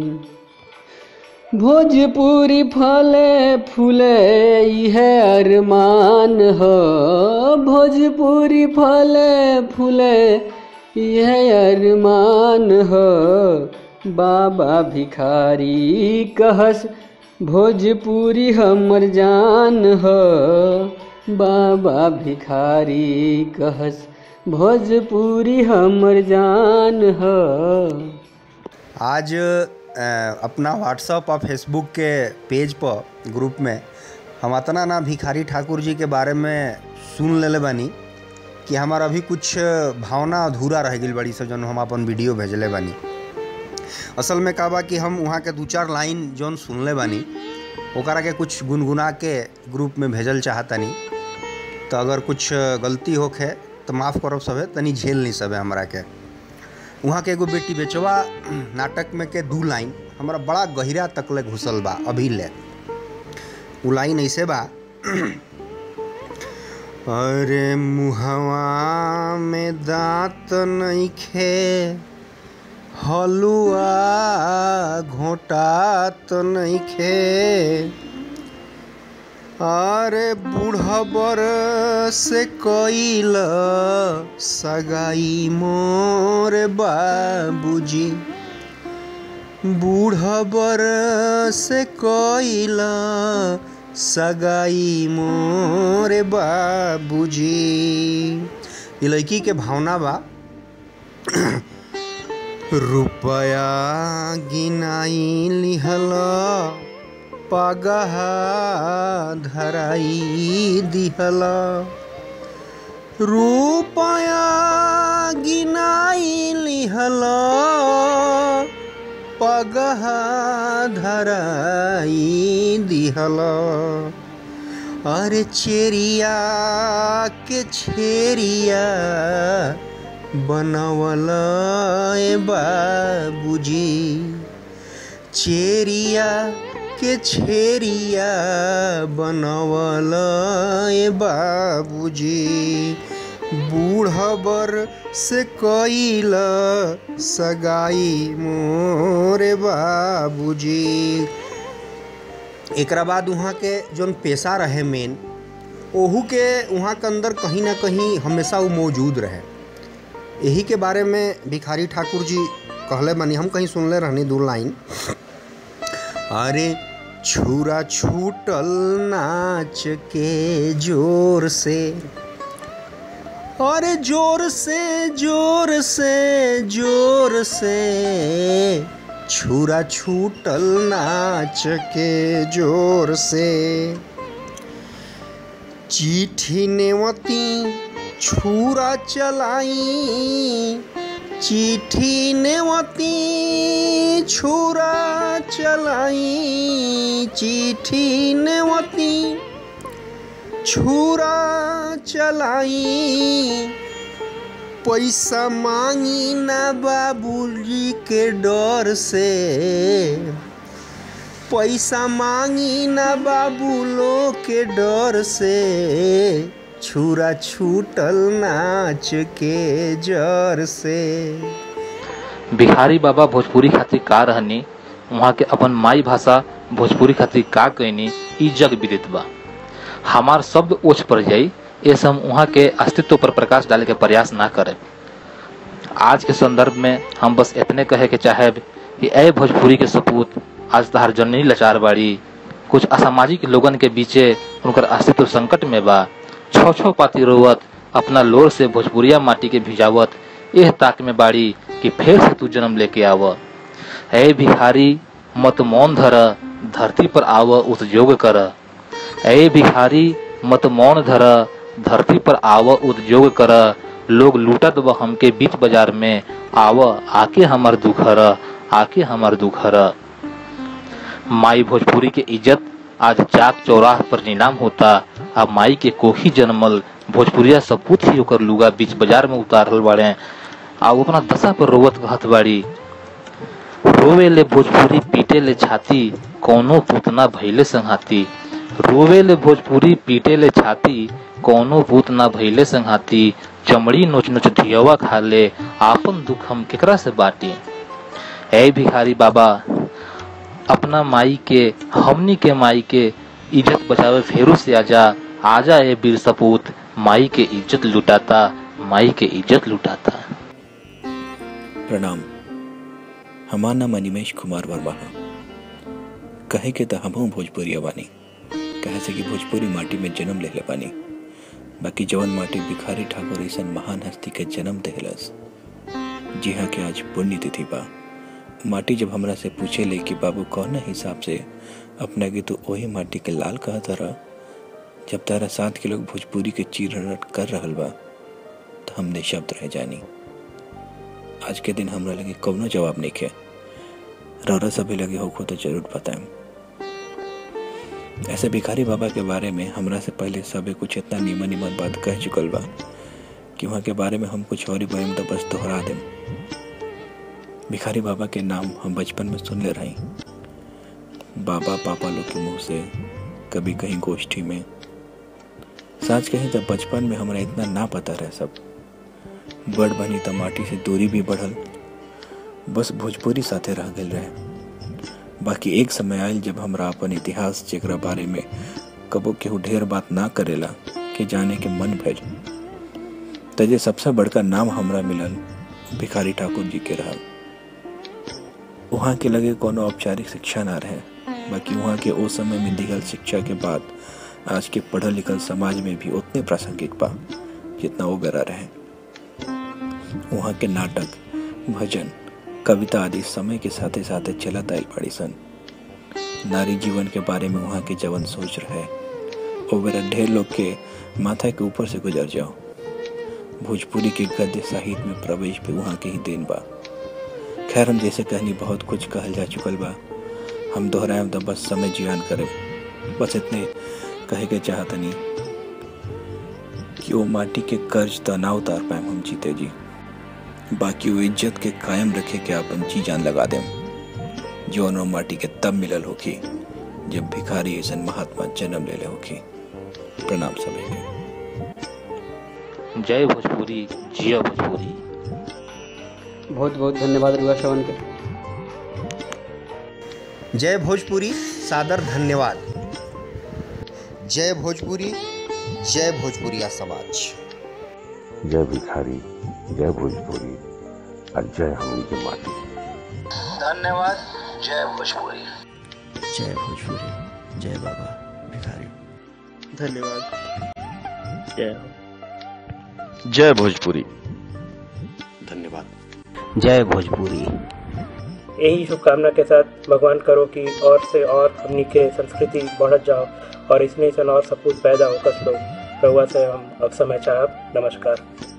भोजपुरी फले फूले इहे अरमान ह, भोजपुरी फले फूले इहे अरमान ह। बाबा भिखारी कहस भोजपुरी हमर जान ह, बाबा भिखारी कहस भोजपुरी हमर जान ह। आज अपना व्हाट्सअप और फेसबुक के पेज पर ग्रुप में हम अतना ना भिखारी ठाकुर जी के बारे में सुन लेले बानी कि हमारा अभी कुछ भावना अधूरा रह गई बड़ी से जौन हम अपन वीडियो भेजले बानी। असल में का बा कि हम वहाँ के दो चार लाइन जौन सुनले बानी ओकरा के कुछ गुनगुना के ग्रुप में भेजल चाहतनी, तो अगर कुछ गलती होखे तो माफ़ करब सबे, तनी झेल नहीं सबे हमरा के। वहाँ के एगो बेटी बेचवा नाटक में के दू लाइन हमारा बड़ा गहिरा तकले घुसल बा अभी ले। उ लाइन ऐसे बा, अरे मुहवा में दांत नइखे, हलुआ घोटात नइखे, अरे बूढ़बर से कइल सगाई मोर बाबूजी, बूढ़बर से कइल सगाई मोर बाबूजी। ये लड़की के भावना बा, रुपया गिनाई लिहल पगहा धराई दिहल, रुपया गिनाई लिहल पगहा धराई दिहल। अरे चेरिया के छेरिया बनवल ए बाबूजी, चेरिया के छेरिया बनवल ए बाबूजी, बूढ़बर से कइल सगाई मोरे बाबूजी। एकरा बाद वहाँ के जौन पेशा रहे मेन, ओहू के वहाँ के अंदर कहीं ना कहीं हमेशा वो मौजूद रहे। यही के बारे में भिखारी ठाकुर जी कहले बानी, हम कहीं सुनले रहनी दो लाइन, अरे छुरा छूटल नाच के जोर से, अरे जोर से जोर से जोर से, छुरा छूटल नाच के जोर से, चिट्ठी नेवती छुरा चलाई, चिट्ठी नेवती छुरा चलाई, चिट्ठी नेवती छुरा चलाई, पैसा मांगी ना बाबूजी के डर से, पैसा मांगी ना बाबूलो के डर से, छुरा छूटल नाच के जर से। बिहारी बाबा भोजपुरी खातिर का रहनी वहाँ के अपन माई भाषा भोजपुरी खातिर का कहनी ई जग विदित बा। हमार शब्द ओछ पड़ जाई, ऐसे हम वहाँ के अस्तित्व पर प्रकाश डाले के प्रयास ना करें। आज के संदर्भ में हम बस इतने कहे के चाहे कि ए भोजपुरी के सपूत, आज तहार जननी लाचार बाड़ी, कुछ असामाजिक लोगन के बीचे उनकर अस्तित्व संकट में बा। छो छो पाती रोवत अपना लोर से भोजपुरिया माटी के भिजावत एह ताक में बाड़ी कि फिर से तू जन्म लेके आव। ए भिखारी मत मौन धर, धरती पर आव उद्योग कर। ए भिखारी मत मौन धर, धरती पर आव उद्योग कर। लोग लूटत व हमके बीच बाजार में, आव आके हमार दुखर, आके हमार दुखर। माई भोजपुरी के इज्जत आज चाक चौराह पर नीलाम होता। अब माई के कोखी जन्मल भोजपुरिया सपूत ही होकर लुगा बीच बाजार में उतारल बाड़े। आ वो अपना दशा पर रोवत कहत बाड़ी, रोवे ले भोजपुरी पीटे ले छाती, कौनो पूतना भैले संघाती। रोवे ले भोजपुरी पीटे ले छाती, कौनो पूत ना भैले संघाती। चमड़ी नोच नोच धियवा खा ले, आपन दुख हम केकरा से बाटी। ऐ भिखारी बाबा, अपना माई के, हमनी के माई के इज्जत बचावे फेरू से आजा। आजा ए वीर सपूत, माई के इज्जत लुटाता, माई के इज्जत लुटाता। प्रणाम। हमार नाम अनिमेश कुमार वर्मा है। कहे के तो हमहू भोजपुरिया बानी, कहे से कि भोजपुरी माटी में जन्म ले ले बानी। बाकी जवन माटी भिखारी ठाकुर ऐसा महान हस्ती के जन्म देहलस, जी हाँ के आज पुण्य तिथि बा। माटी जब हमरा से पूछे ले कि बाबू कौन हिसाब से अपना के तू वही माटी के लाल कहा तारा, जब तारा सात के लोग भोजपुरी के चीरहट कर रहल बा, तो हमने शब्द रह जानी। आज के दिन हमरा लगे कौनो जवाब नहीं खे। रौरा सभी लगे होखो तो जरूर बताएं। ऐसे भिखारी बाबा के बारे में हमरा से पहले सबे कुछ इतना नीमन नीमन बात कह चुकल बा कि वहाँ के बारे में हम कुछ और ही बयान तो बस दोहरा दें। भिखारी बाबा के नाम हम बचपन में सुन ले रही, बाबा पापा लोग के मुंह से, कभी कहीं गोष्ठी में। सच कहीं तो बचपन में हमरा इतना ना पता रहे सब। बड़ बनी तो माटी से दूरी भी बढ़ल, बस भोजपुरी साथे रह गए रहे। बाकी एक समय आयल जब हमरा अपन इतिहास जेकरा बारे में कबो केहू ढेर बात ना करेला कि जाने के मन भइल, तजे सबसे बड़का नाम हमरा मिलल भिखारी ठाकुर जी के रहल। वहाँ के लगे कोनो औपचारिक शिक्षा ना रहे, बाकी वहाँ के उस समय में दिगल शिक्षा के बाद आज के पढ़ल लिखल समाज में भी उतने प्रासंगिक बा जितना वो गरा रहे। वहाँ के नाटक, भजन, कविता आदि समय के साथे साथे चलत आयल पड़ी सन। नारी जीवन के बारे में वहाँ के जवन सोच रहे, वो बेरा ढेर लोग के माथा के ऊपर से गुजर जाओ। भोजपुरी के गद्य साहित्य में प्रवेश भी वहाँ के ही देन बा। खैर, हम जैसे कहनी बहुत कुछ कहल जा चुकल बा, हम दोहराएं तो बस समय जियान करे। बस इतने कहे के चाहतनी कि वो माटी के कर्ज तो ना उतार पाए हम जीते जी, बाकी वो इज्जत के कायम रखे के अपन जी जान लगा दें, जो नो माटी के तब मिलल होखी जब भिखारी ऐसा महात्मा जन्म ले ले होखी। प्रणाम सभी के। जय भोजपुरी, जिया भोजपुरी। बहुत बहुत धन्यवाद रुआ श्रवण के। जय भोजपुरी, सादर धन्यवाद। जय भोजपुरी, जय भोजपुरिया समाज। जय भिखारी, जय भोजपुरी और जय हमनी के माटी। धन्यवाद। जय भोजपुरी। जय भोजपुरी, जय बाबा भिखारी। धन्यवाद। जय जय भोजपुरी। धन्यवाद। जय भोजपुरी। यही शुभकामना के साथ भगवान करो कि और से और हमनी के संस्कृति बढ़त जाओ और इसमें से और सपूत पैदा हो कस लोग रहुआ से हम अब समय चाहब। नमस्कार।